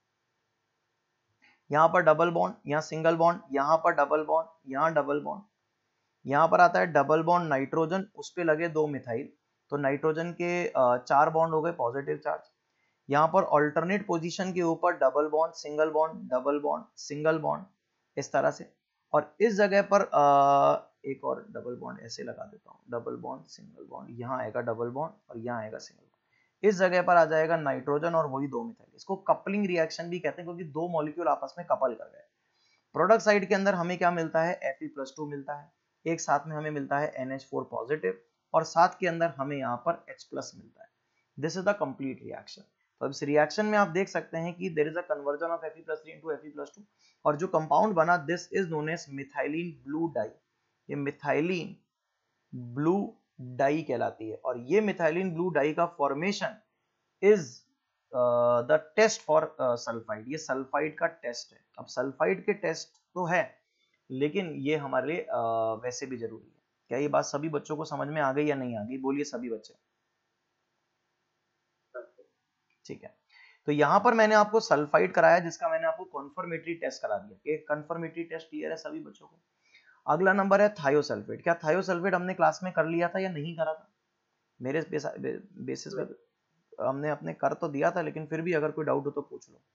यहाँ पर डबल बॉन्ड, यहाँ सिंगल बॉन्ड, यहाँ पर डबल बॉन्ड, यहाँ डबल बॉन्ड, यहाँ पर आता है डबल बॉन्ड नाइट्रोजन, उस पे लगे दो मिथाइल, तो नाइट्रोजन के चार बॉन्ड हो गए पॉजिटिव चार्ज। यहाँ पर अल्टरनेट पोजीशन के ऊपर double bond single bond double bond single bond, इस तरह से, और इस जगह पर आ, एक और डबल बॉन्ड ऐसे लगा देता हूँ, डबल बॉन्ड सिंगल बॉन्ड, यहाँ आएगा डबल बॉन्ड और यहाँ आएगा सिंगल बॉन्ड, इस जगह पर आ जाएगा नाइट्रोजन और वही दो मिथाइल। इसको कपलिंग रिएक्शन भी कहते हैं क्योंकि दो मॉलिक्यूल आपस में कपल कर गए। प्रोडक्ट साइड के अंदर हमें क्या मिलता है, Fe प्लस टू मिलता है, एक साथ में हमें मिलता है एन एच फोर पॉजिटिव, और साथ के अंदर हमें यहाँ पर H प्लस मिलता है। This is the complete reaction. तो इस रिएक्शन में आप देख सकते हैं कि there is a conversion of Fe plus three into Fe plus two, और जो कंपाउंड बना this is known as methylene blue dye. ये मिथाइलिन ब्लू डाई कहलाती है, और ये मिथाइलिन ब्लू डाई का formation is the test for sulphide. ये सल्फाइड का टेस्ट है। अब सल्फाइड के टेस्ट तो है, लेकिन ये हमारे लिए uh, वैसे भी जरूरी है। क्या ये बात सभी बच्चों को समझ में आ गई या नहीं आ गई? बोलिए सभी बच्चे। ठीक है, तो यहां पर मैंने आपको सल्फाइड कराया जिसका मैंने आपको कन्फर्मेटरी टेस्ट करा दिया। कि कन्फर्मेटरी टेस्ट क्लियर है सभी बच्चों को? अगला नंबर है थायोसल्फेट। क्या थायोसल्फेट हमने क्लास में कर लिया था या नहीं करा था? मेरे बेसिस पे हमने अपने कर तो दिया था, लेकिन फिर भी अगर कोई डाउट हो तो पूछ लो।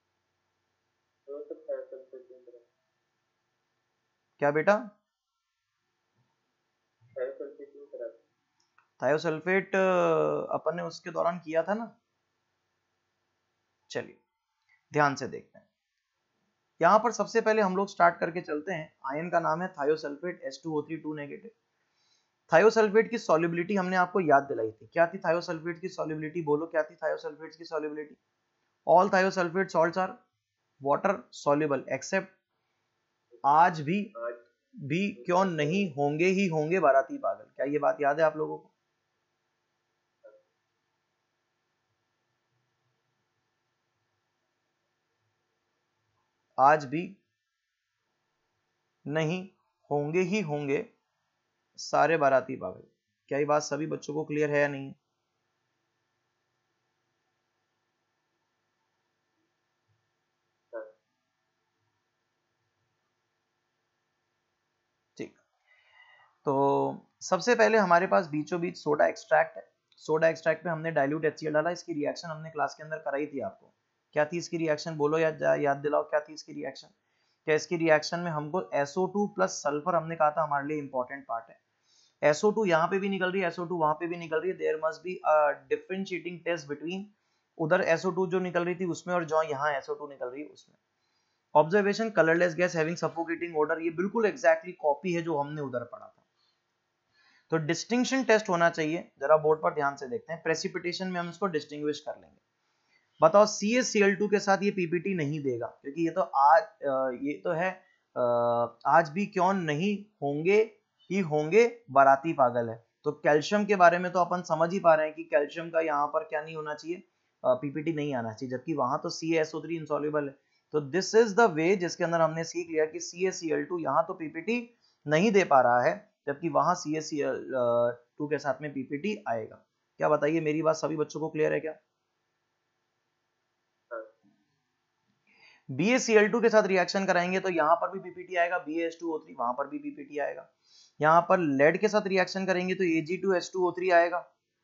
क्या बेटा? थायोसल्फेट अपन ने उसके दौरान किया था ना। चलिए ध्यान से देखते हैं। यहां पर सबसे पहले हम लोग स्टार्ट करके चलते हैं। आयन का नाम है thiosulphate H two O three two negative. Thiosulphate की सॉल्युबिलिटी हमने आपको याद दिलाई थी। क्या थी थायोसल्फेट की सॉल्युबिलिटी? बोलो क्या थी थायोसल्फेट की solubility? All thiosulphate salts are water soluble except, आज भी भी क्यों नहीं होंगे ही होंगे बाराती पागल। क्या ये बात याद है आप लोगों को? आज भी नहीं होंगे ही होंगे सारे बाराती पागल। क्या ये बात सभी बच्चों को क्लियर है या नहीं? ठीक, तो सबसे पहले हमारे पास बीचों बीच सोडा एक्सट्रैक्ट है। सोडा एक्सट्रैक्ट पे हमने डाइल्यूट एचसीएल डाला। इसकी रिएक्शन हमने क्लास के अंदर कराई थी आपको। क्या थी इसकी रिएक्शन? बोलो या याद दिलाओ क्या थी इसकी रिएक्शन? क्या इसकी रिएक्शन में हमको S O two plus sulphur हमने कहा था हमारे लिए इंपॉर्टेंट पार्ट है। एस ओ टू यहाँ पे भी निकल रही है, एस ओ टू वहां पे भी निकल रही है। There must be a differentiating test between उधर एस ओ टू जो निकल रही थी उसमें और जो यहाँ एस ओ टू निकल रही है उसमें। Observation colourless gas having suffocating odour, ये बिल्कुल एग्जैक्टली कॉपी है जो हमने उधर पढ़ा था। तो डिस्टिंक्शन टेस्ट होना चाहिए। जरा बोर्ड पर ध्यान से देखते हैं। प्रेसिपिटेशन में हम इसको डिस्टिंग्विश कर लेंगे। बताओ C S C L two के साथ ये पीपीटी नहीं देगा क्योंकि ये तो आज ये तो है आज भी क्यों नहीं होंगे ही होंगे बाराती पागल है। तो कैल्शियम के बारे में तो अपन समझ ही पा रहे हैं कि कैल्शियम का यहाँ पर क्या नहीं होना चाहिए, पीपीटी नहीं आना चाहिए, जबकि वहां तो C S O three insoluble है। तो दिस इज द वे जिसके अंदर हमने सीख लिया कि C S C L two यहाँ तो पीपीटी नहीं दे पा रहा है, जबकि वहां C S C L two के साथ में पीपीटी आएगा। क्या बताइए, मेरी बात सभी बच्चों को क्लियर है क्या? B A C L two के साथ रिएक्शन कराएंगे तो यहां पर भी पीपीटी आएगा, B A H two O three वहां पर भी पीपीटी आएगा। यहां पर लेड के साथ रिएक्शन करेंगे तो A G two H two O three आएगा।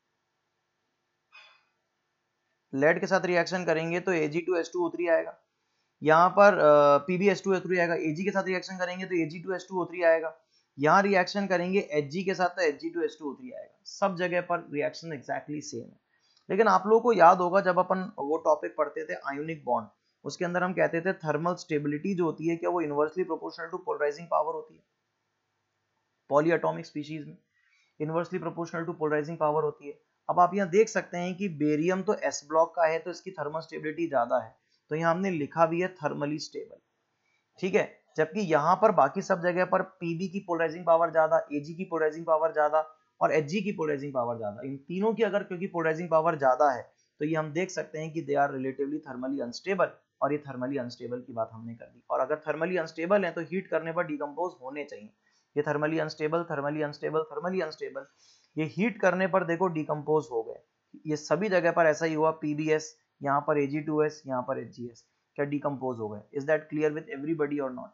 लेड के साथ रिएक्शन करेंगे तो A G two H two O three आएगा। यहाँ पर P B H two O three आएगा। Ag के साथ रिएक्शन करेंगे तो A G two H two O three आएगा। यहाँ रिएक्शन करेंगे Hg के साथ तो H G two H two O three आएगा। सब जगह पर रिएक्शन एक्जैक्टली सेम है। लेकिन आप लोगों को याद होगा जब अपन वो टॉपिक पढ़ते थे आयोनिक बॉन्ड, उसके अंदर हम कहते थे थर्मल स्टेबिलिटी जो होती है क्या वो inversely proportional to polarizing power होती है। पॉलीएटॉमिक स्पीशीज में inversely proportional to polarizing power होती है। अब आप यहाँ देख सकते हैं कि बेरियम तो एस ब्लॉक का है तो इसकी थर्मल स्टेबिलिटी ज्यादा है, तो यहाँ हमने लिखा भी है थर्मली स्टेबल। ठीक है, जबकि यहाँ पर बाकी सब जगह पर पीबी की पोलराइजिंग पावर ज्यादा, एजी की पोलराइजिंग पावर ज्यादा और एचजी की पोलराइजिंग पावर ज्यादा। इन तीनों की अगर क्योंकि पोलराइजिंग पावर ज्यादा है तो ये हम देख सकते हैं कि they are relatively thermally unstable, और ये थर्मली अनस्टेबल की बात हमने कर दी। और अगर थर्मली अनस्टेबल है तो हीट करने पर डिकम्पोज होने चाहिए। ये thermally unstable thermally unstable thermally unstable, ये हीट करने पर देखो डिकम्पोज हो गए। ये सभी जगह पर ऐसा ही हुआ। पीबीएस, यहाँ पर ए जी टू एस, यहाँ पर एच जी एस, क्या डिकम्पोज हो गए? Is that clear with everybody और नॉट?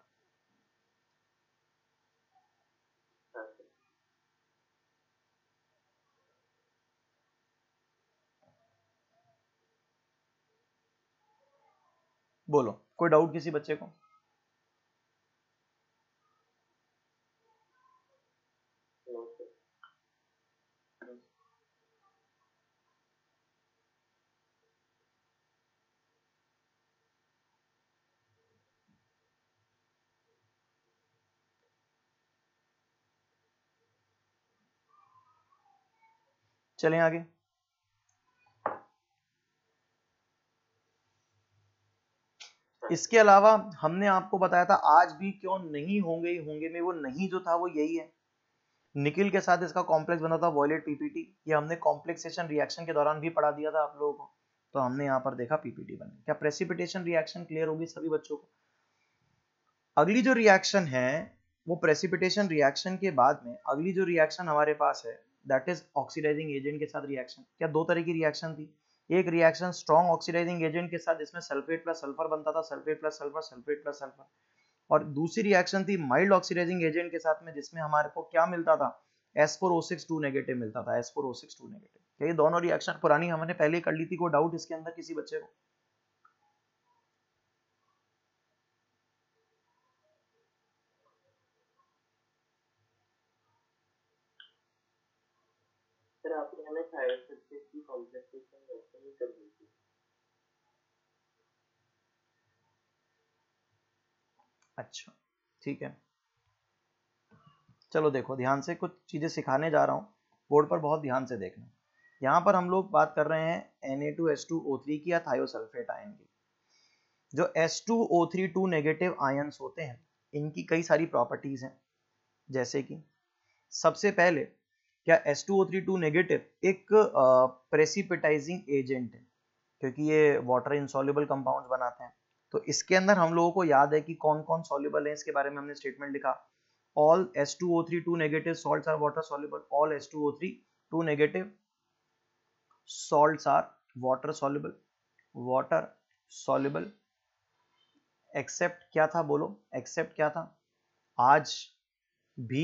बोलो कोई डाउट किसी बच्चे को? चलें आगे। इसके अलावा हमने आपको बताया था आज भी क्यों नहीं होंगे ही होंगे में वो नहीं जो था वो यही है, निकिल के साथ इसका कॉम्प्लेक्स बना था वॉयलेट पीपीटी। ये हमने कॉम्प्लेक्सेशन रिएक्शन के दौरान भी पढ़ा दिया था आप लोगों को, तो हमने यहाँ पर देखा पीपीटी बने। क्या प्रेसिपिटेशन रिएक्शन क्लियर होगी सभी बच्चों को? अगली जो रिएक्शन है वो प्रेसिपिटेशन रिएक्शन के बाद में अगली जो रिएक्शन हमारे पास है दैट इज ऑक्सीडाइजिंग एजेंट के साथ रिएक्शन। क्या दो तरह की रिएक्शन थी, एक रिएक्शन स्ट्रॉन्ग ऑक्सीडाइजिंग एजेंट के साथ जिसमें सल्फेट प्लस सल्फर बनता था, sulphate plus sulphur, sulphate plus sulphur, और दूसरी रिएक्शन थी माइल्ड ऑक्सीडाइजिंग एजेंट के साथ में जिसमें हमारे को क्या मिलता था, S four O six two negative मिलता था, S four O six two negative. क्या ये दोनों रिएक्शन पुरानी हमने पहले ही कर ली थी? कोई डाउट इसके अंदर किसी बच्चे को? सर आपने हमें हायर सब्जेक्ट की कॉम्प्लेक्सेशन रिएक्शन ही कर दी थी। अच्छा ठीक है, चलो देखो ध्यान से, कुछ चीजें सिखाने जा रहा हूँ, बोर्ड पर बहुत ध्यान से देखना। यहाँ पर हम लोग बात कर रहे हैं N A two S two O three की या थायोसल्फेट आयन की। जो S two O three two negative ions होते हैं इनकी कई सारी प्रॉपर्टीज हैं, जैसे कि सबसे पहले क्या S two O three two negative एक प्रेसिपिटाइजिंग एजेंट है क्योंकि ये वाटर इनसॉल्युबल कंपाउंड्स बनाते हैं। तो इसके अंदर हम लोगों को याद है कि कौन कौन सॉल्युबल है, इसके बारे में हमने स्टेटमेंट लिखा, all S two O three two negative salts are water soluble, all S two O three two negative salts are water soluble, water soluble except क्या था बोलो, except क्या था, आज भी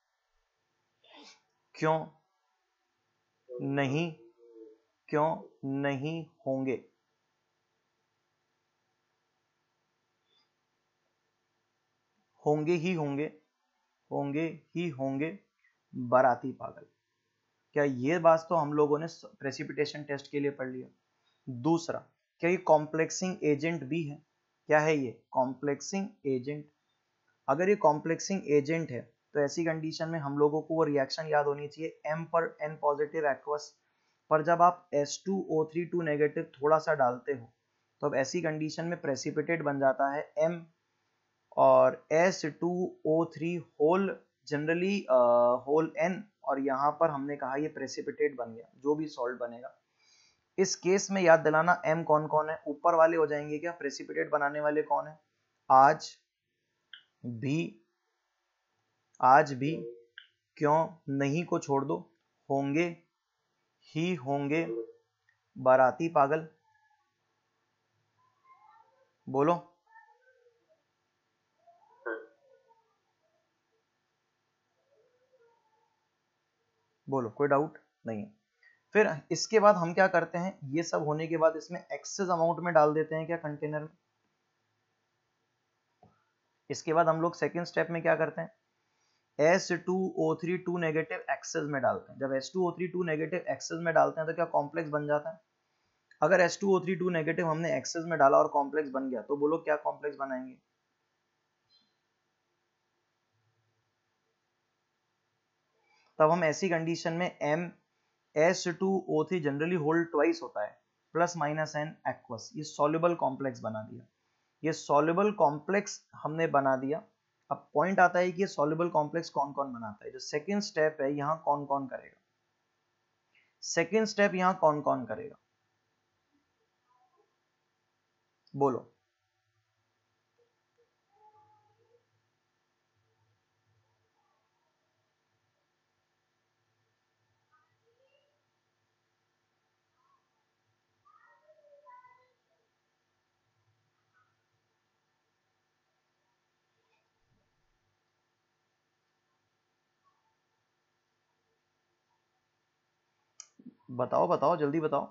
क्यों नहीं, क्यों नहीं होंगे, होंगे ही होंगे, होंगे ही होंगे बाराती पागल। क्या ये बात तो हम लोगों ने प्रेसिपिटेशन टेस्ट के लिए पढ़ लिया। दूसरा, क्या ये कॉम्प्लेक्सिंग एजेंट भी है? क्या है ये? Complexing agent. अगर ये कॉम्प्लेक्सिंग एजेंट है तो ऐसी कंडीशन में हम लोगों को वो रिएक्शन याद होनी चाहिए M पर N पॉजिटिव एक्वस पर जब आप S two O three two negative थोड़ा सा डालते हो तो अब ऐसी कंडीशन में प्रेसिपिटेट बन जाता है M और S two O three whole generally whole N, और यहाँ पर हमने कहा ये प्रेसिपिटेट बन गया जो भी सॉल्ट बनेगा। इस केस में याद दिलाना M कौन कौन है, ऊपर वाले हो जाएंगे क्या, प्रेसिपिटेट बनाने वाले कौन है, आज भी, आज भी क्यों नहीं को छोड़ दो, होंगे ही होंगे बाराती पागल, बोलो बोलो, कोई डाउट नहीं है। फिर इसके बाद हम क्या करते हैं, ये सब होने के बाद इसमें एक्सेस अमाउंट में डाल देते हैं क्या कंटेनर में। इसके बाद हम लोग सेकेंड स्टेप में क्या करते हैं, S two O three two negative excess में डालते हैं। जब S two O three two negative excess में डालते हैं तो क्या कॉम्प्लेक्स बन जाता है। अगर S two O three two negative हमने एक्सेस में डाला और कॉम्प्लेक्स बन गया तो बोलो क्या कॉम्प्लेक्स बनाएंगे। तब हम ऐसी कंडीशन में M S two O three generally hold twice होता है, प्लस माइनस एन एक्वस, ये सॉल्युबल कॉम्प्लेक्स बना दिया। ये सॉल्युबल कॉम्प्लेक्स हमने बना दिया। अब पॉइंट आता है कि ये सॉल्युबल कॉम्प्लेक्स कौन कौन बनाता है। जो सेकंड स्टेप है यहां कौन कौन करेगा, सेकंड स्टेप यहां कौन कौन करेगा, बोलो। बताओ बताओ जल्दी बताओ।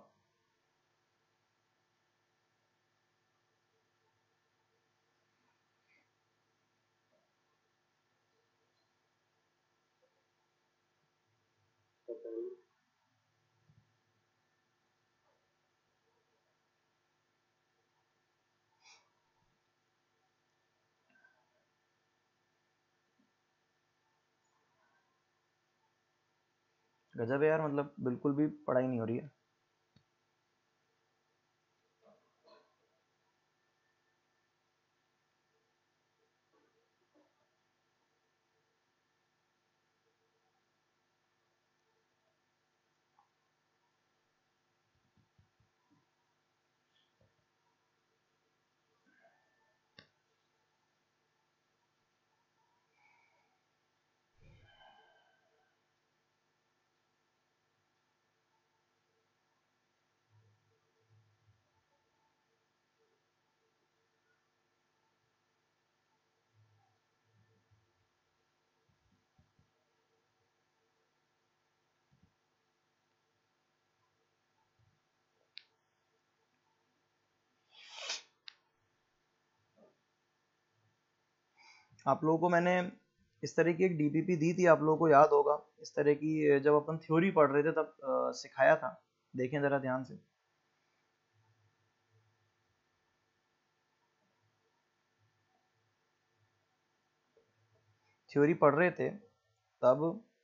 गजब है यार, मतलब बिल्कुल भी पढ़ाई नहीं हो रही है। आप लोगों को मैंने इस तरह की एक डीपीपी दी थी, आप लोगों को याद होगा। इस तरह की जब अपन थ्योरी पढ़ रहे थे तब अ, सिखाया था, देखें जरा ध्यान से। थ्योरी पढ़ रहे थे तब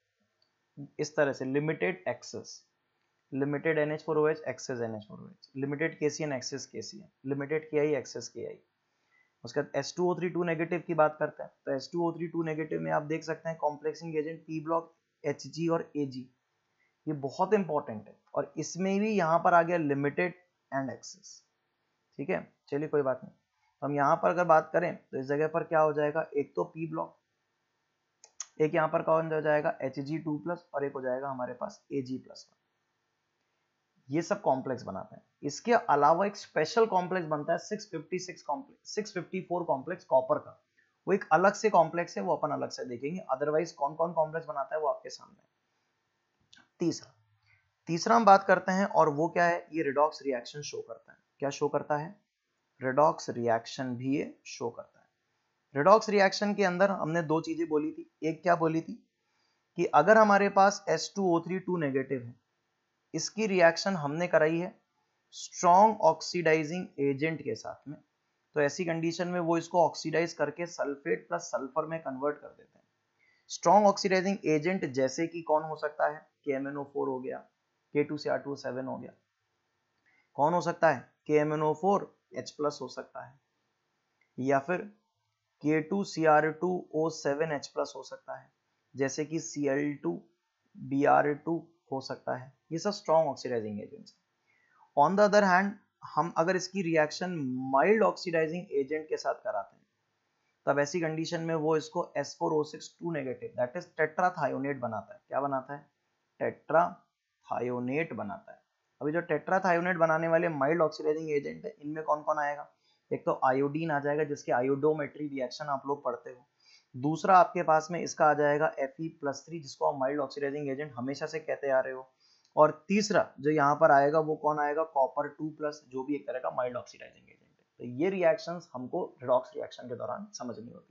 इस तरह से limited excess, limited N H four O H excess N H four O H, limited K C N access के सी एन, लिमिटेड के आई एक्सेस के आई। उसके बाद S two O three two negative की बात करते हैं, तो S two O three two negative में आप देख सकते हैं complexing agent P block, H G और ए जी, ये बहुत इंपॉर्टेंट है। और इसमें भी यहाँ पर आ गया लिमिटेड एंड एक्सेस, ठीक है। चलिए कोई बात नहीं, तो हम यहाँ पर अगर बात करें तो इस जगह पर क्या हो जाएगा, एक तो पी ब्लॉक, एक यहाँ पर कौन हो जाएगा एच जी टू प्लस, और एक हो जाएगा हमारे पास ए जी प्लस। ये सब कॉम्प्लेक्स बनाते हैं। इसके अलावा एक स्पेशल कॉम्प्लेक्स बनता है six fifty six complex, six fifty four complex copper का, वो एक अलग से कॉम्प्लेक्स है, वो अपन अलग से देखेंगे। अदरवाइज कौन कौन कॉम्प्लेक्स बनाता है वो आपके सामने है। तीसरा तीसरा हम बात करते हैं, और वो क्या है, ये रिडॉक्स रिएक्शन शो करता है। क्या शो करता है, रिडॉक्स रिएक्शन भी ये शो करता है। रिडॉक्स रिएक्शन के अंदर हमने दो चीजें बोली थी, एक क्या बोली थी कि अगर हमारे पास S two O three two negative है, इसकी रिएक्शन हमने कराई है स्ट्रॉन्ग ऑक्सीडाइजिंग एजेंट के साथ में, तो ऐसी कंडीशन में वो इसको ऑक्सीडाइज करके सल्फेट प्लस सल्फर में कन्वर्ट कर देते हैं। स्ट्रॉन्ग ऑक्सीडाइजिंग एजेंट जैसे कि कौन हो सकता है, K M N O four हो गया, K two C R two O seven हो गया, कौन हो सकता है, K M N O four H plus हो सकता है, या फिर K two C R two O seven H plus हो सकता है, जैसे कि C L two B R two हो सकता है। ये सब स्ट्रॉन्ग ऑक्सीडाइजिंग एजेंट्स हैं। ऑन द अदर हैंड हम अगर इसकी रिएक्शन माइल्ड ऑक्सीडाइजिंग एजेंट के साथ कराते हैं, तब ऐसी कंडीशन में वो इसको S four O six two negative that is tetrathionate बनाता है। क्या बनाता है, टेट्राथायोनेट बनाता है। अभी जो टेट्राथायोनेट बनाने वाले माइल्ड ऑक्सीडाइजिंग एजेंट है, इनमें कौन कौन आएगा, एक तो आयोडीन आ जाएगा जिसके आयोडोमेट्री रिएक्शन आप लोग पढ़ते हो। दूसरा आपके पास में इसका आ जाएगा Fe प्लस थ्री, जिसको आप माइल्ड ऑक्सीडाइजिंग एजेंट हमेशा से कहते आ रहे हो। और तीसरा जो यहाँ पर आएगा वो कौन आएगा, कॉपर टू प्लस, जो भी एक तरह का माइल्ड ऑक्सीडाइजिंग एजेंट है। तो ये रिएक्शंस हमको रिडॉक्स रिएक्शन के दौरान समझनी होती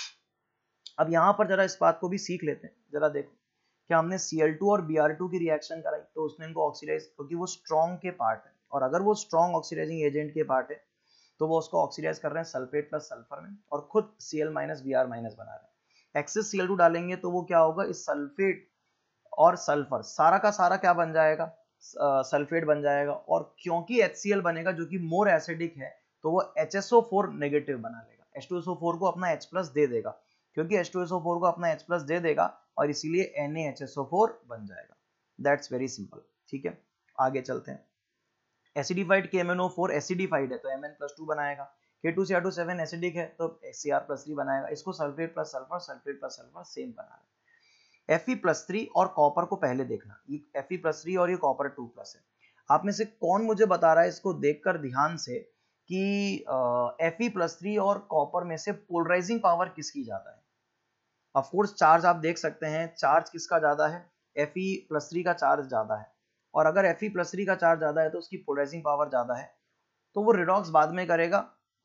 है। अब यहाँ पर जरा इस बात को भी सीख लेते हैं, जरा देखो क्या हमने सी एल टू और बी आर टू की रिएक्शन कराई, तो उसने इनको ऑक्सीडाइज, क्योंकि वो स्ट्रॉन्ग के पार्ट है, और अगर वो स्ट्रॉन्ग ऑक्सीडाइजिंग एजेंट के पार्ट है तो वो उसको ऑक्सीडाइज कर रहे हैं सल्फेट प्लस सल्फर में, और खुद Cl माइनस Br माइनस बना रहे हैं। एक्सेस सी एल टू डालेंगे तो वो क्या होगा, इस सल्फेट और सल्फर सारा का सारा क्या बन जाएगा, सल्फेट बन जाएगा। और क्योंकि एच सी एल बनेगा जो कि मोर एसिडिक है, तो वो H S O four negative बना लेगा, H two S O four को अपना H प्लस दे देगा, क्योंकि H two S O four को अपना H प्लस दे देगा और इसीलिए N A H S O four बन जाएगा। दैट्स वेरी सिंपल, ठीक है। आगे चलते हैं। Acidified K M N O four acidified है तो एम एन प्लस टू बनाएगा, K two C R two seven acidic है तो सी आर प्लस थ्री बनाएगा, इसको sulphate plus sulphur, sulphate plus sulphur same बना है। Fe प्लस थ्री और कॉपर को पहले देखना, ये Fe प्लस थ्री और ये कॉपर टू प्लस है। आप में से कौन मुझे बता रहा है इसको देखकर ध्यान से कि Fe प्लस थ्री और कॉपर में से पोलराइजिंग पावर किसकी ज्यादा है। ऑफ कोर्स चार्ज आप देख सकते हैं, चार्ज किसका ज्यादा है, Fe प्लस थ्री का चार्ज ज्यादा है, और अगर Fe प्लस थ्री का चार्ज ज्यादा है तो उसकी पोलराइजिंग पावर ज्यादा है, तो वो रिडॉक्स बाद में करेगा।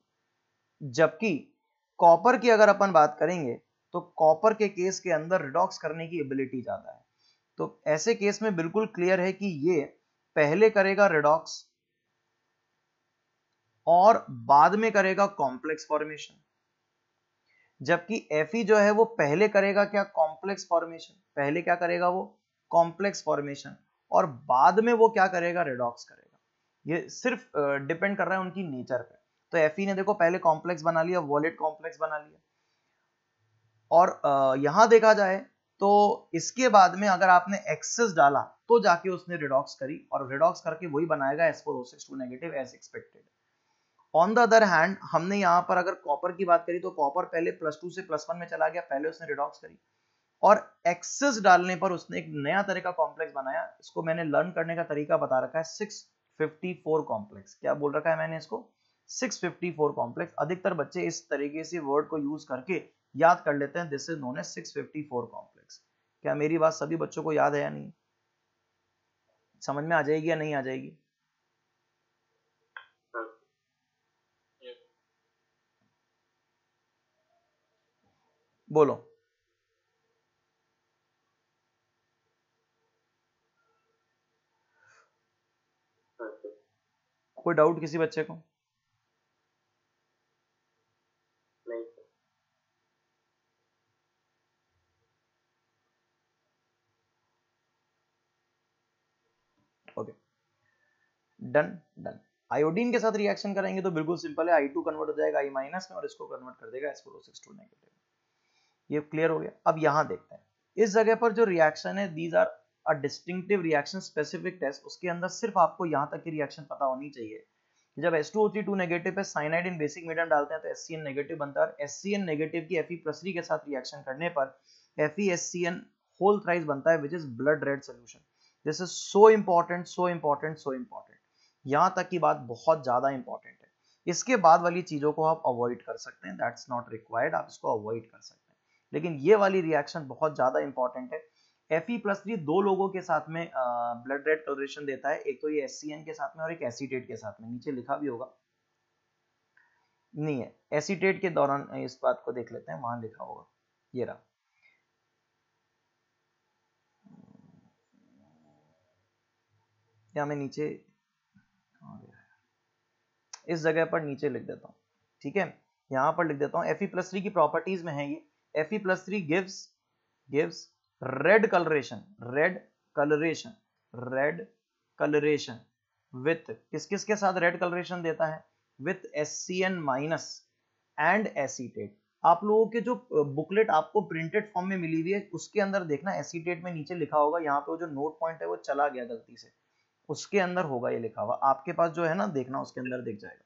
जबकि कॉपर की अगर अपन बात करेंगे तो कॉपर के केस के अंदर रिडॉक्स करने की एबिलिटी ज्यादा है। तो ऐसे केस में बिल्कुल क्लियर है कि ये पहले करेगा रिडॉक्स और बाद में करेगा कॉम्प्लेक्स फॉर्मेशन, जबकि Fe जो है वो पहले करेगा क्या, कॉम्प्लेक्स फॉर्मेशन, पहले क्या करेगा वो कॉम्प्लेक्स फॉर्मेशन, और बाद में वो क्या करेगा, रिडॉक्स करेगा। ये सिर्फ डिपेंड कर रहा है उनकी नेचर पे। तो Fe ने देखो पहले कॉम्प्लेक्स बना लिया, वॉलेट कॉम्प्लेक्स बना लिया, और यहां देखा जाए तो इसके बाद में अगर आपने एक्सेस डाला तो जाके उसने रिडॉक्स करी, और रिडॉक्स करके वही बनाएगा S four O six two negative as expected. On the other hand हमने यहाँ पर अगर कॉपर की बात करी तो कॉपर पहले प्लस टू से प्लस वन में चला गया, पहले उसने रिडॉक्स करी, और एक्सेस डालने पर उसने एक नया तरह का कॉम्प्लेक्स बनाया। इसको मैंने लर्न करने का तरीका बता रखा है, सिक्स फिफ्टी फोर कॉम्प्लेक्स। क्या बोल रखा है मैंने इसको, सिक्स फिफ्टी फोर कॉम्प्लेक्स। अधिकतर बच्चे इस तरीके से वर्ड को यूज करके याद कर लेते हैं, this is known as six fifty four complex. क्या मेरी बात सभी बच्चों को याद है या नहीं, समझ में आ जाएगी या नहीं आ जाएगी? बोलो। कोई डाउट किसी बच्चे को? नहीं। Okay, done done. आयोडीन के साथ रिएक्शन करेंगे तो बिल्कुल सिंपल है, आई टू कन्वर्ट हो जाएगा आई माइनस में, और इसको कन्वर्ट कर देगा S four O six two negative. ये क्लियर हो गया। अब यहां देखते हैं इस जगह पर जो रिएक्शन है, these are a distinctive reaction specific test. उसके अंदर सिर्फ आपको यहां तक की रिएक्शन पता होनी चाहिए कि जब S two O three two negative पे साइनाइड इन बेसिक मीडियम डालते हैं तो एस सी एन नेगेटिव बनता है, और एस सी एन नेगेटिव की Fe प्लस थ्री के साथ रिएक्शन करने पर F e S C n whole thrice बनता है, which is blood red solution. This is so important, so important, so important. यहां तक की बात बहुत ज्यादा इंपॉर्टेंट है। इसके बाद वाली चीजों को आप अवॉइड कर सकते हैं, दैट्स नॉट रिक्वायर्ड, आप इसको अवॉइड कर सकते हैं, लेकिन ये वाली रिएक्शन बहुत ज्यादा इंपॉर्टेंट है। Fe प्लस थ्री दो लोगों के साथ में ब्लड रेड कलरेशन देता है, एक तो ये एस सी एन के साथ में और एक एसीटेट के साथ में, नीचे लिखा भी होगा, नहीं है एसीटेट के दौरान, इस बात को देख लेते हैं, वहां लिखा होगा, ये रहा, या मैं नीचे इस जगह पर नीचे लिख देता हूं, ठीक है, यहां पर लिख देता हूं। Fe प्लस थ्री की प्रॉपर्टीज में है ये, Fe plus three gives gives red coloration, red coloration, red coloration with, किस किस के साथ रेड कलरेशन देता है, with S C N minus and acetate. आप लोगों के जो बुकलेट आपको प्रिंटेड फॉर्म में मिली हुई है उसके अंदर देखना एसीटेट में नीचे लिखा होगा, यहाँ पे वो जो नोट पॉइंट है वो चला गया गलती से, उसके अंदर होगा ये लिखा हुआ, आपके पास जो है ना, देखना उसके अंदर दिख जाएगा,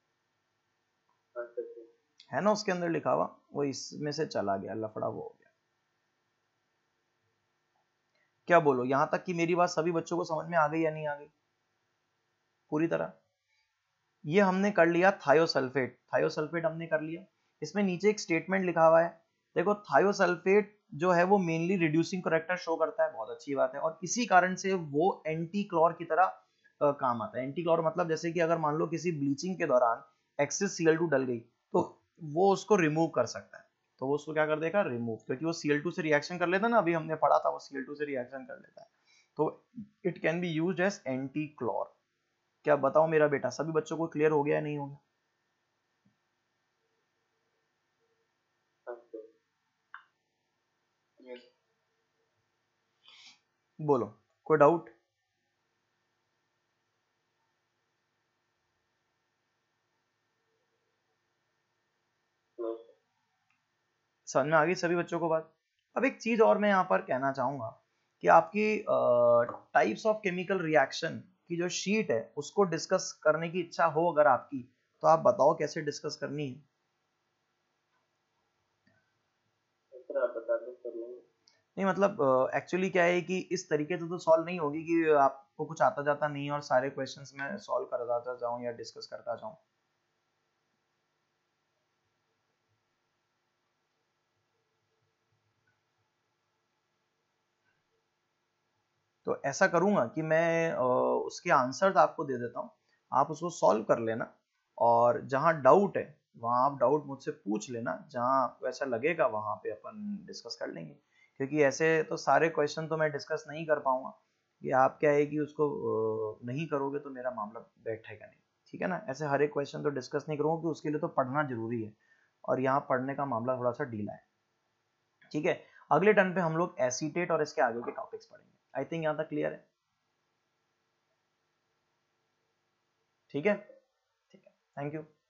है ना, उसके अंदर लिखा हुआ, वो इसमें से चला गया, लफड़ा वो हो गया। क्या बोलो, यहां तक कि मेरी बात सभी बच्चों को समझ में आ गई या नहीं आ गई पूरी तरह? ये हमने कर लिया थायोसल्फेट, थायोसल्फेट हमने कर लिया। इसमें नीचे एक स्टेटमेंट लिखा हुआ है, देखो थायोसल्फेट जो है वो मेनली रिड्यूसिंग करेक्टर शो करता है, बहुत अच्छी बात है, और इसी कारण से वो एंटी क्लोर की तरह आ, काम आता है। एंटी क्लोर मतलब जैसे कि अगर मान लो किसी ब्लीचिंग के दौरान एक्सेस सी एल टू डल गई तो वो उसको रिमूव कर सकता है, तो वो उसको क्या कर देगा, रिमूव, क्योंकि वो सी एल टू से रिएक्शन कर लेता है ना, अभी हमने पढ़ा था वो सी एल टू से रिएक्शन कर लेता है, तो it can be used as antichlor. क्या बताओ मेरा बेटा, सभी बच्चों को क्लियर हो गया या नहीं हो गया? बोलो, कोई डाउट? समझ में आ गई सभी बच्चों को बात? अब एक चीज और मैं यहाँ पर कहना चाहूंगा कि आपकी टाइप्स ऑफ केमिकल रिएक्शन की जो शीट है उसको डिस्कस करने की इच्छा हो अगर आपकी, तो आप बताओ कैसे डिस्कस करनी है। नहीं मतलब एक्चुअली uh, क्या है कि इस तरीके से तो सॉल्व नहीं होगी कि आपको कुछ आता जाता नहीं और सारे क्वेश्चंस में सॉल्व करता जाऊं या डिस्कस करता जाऊं। तो ऐसा करूंगा कि मैं uh, उसके आंसर्स आपको दे देता हूं, आप उसको सॉल्व कर लेना, और जहां डाउट है वहां आप डाउट मुझसे पूछ लेना, जहां आपको ऐसा लगेगा वहां पे अपन डिस्कस कर लेंगे, क्योंकि ऐसे तो सारे क्वेश्चन तो मैं डिस्कस नहीं कर पाऊंगा, कि आप क्या है कि उसको नहीं करोगे तो मेरा मामला बैठेगा नहीं, ठीक है ना। ऐसे हर एक क्वेश्चन तो डिस्कस नहीं करूंगा कि उसके लिए तो पढ़ना जरूरी है, और यहाँ पढ़ने का मामला थोड़ा सा ढीला है, ठीक है। अगले टर्न पे हम लोग एसीटेट और इसके आगे के टॉपिक्स पढ़ेंगे। आई थिंक यहाँ तक क्लियर है। ठीक है, ठीक है, थैंक यू।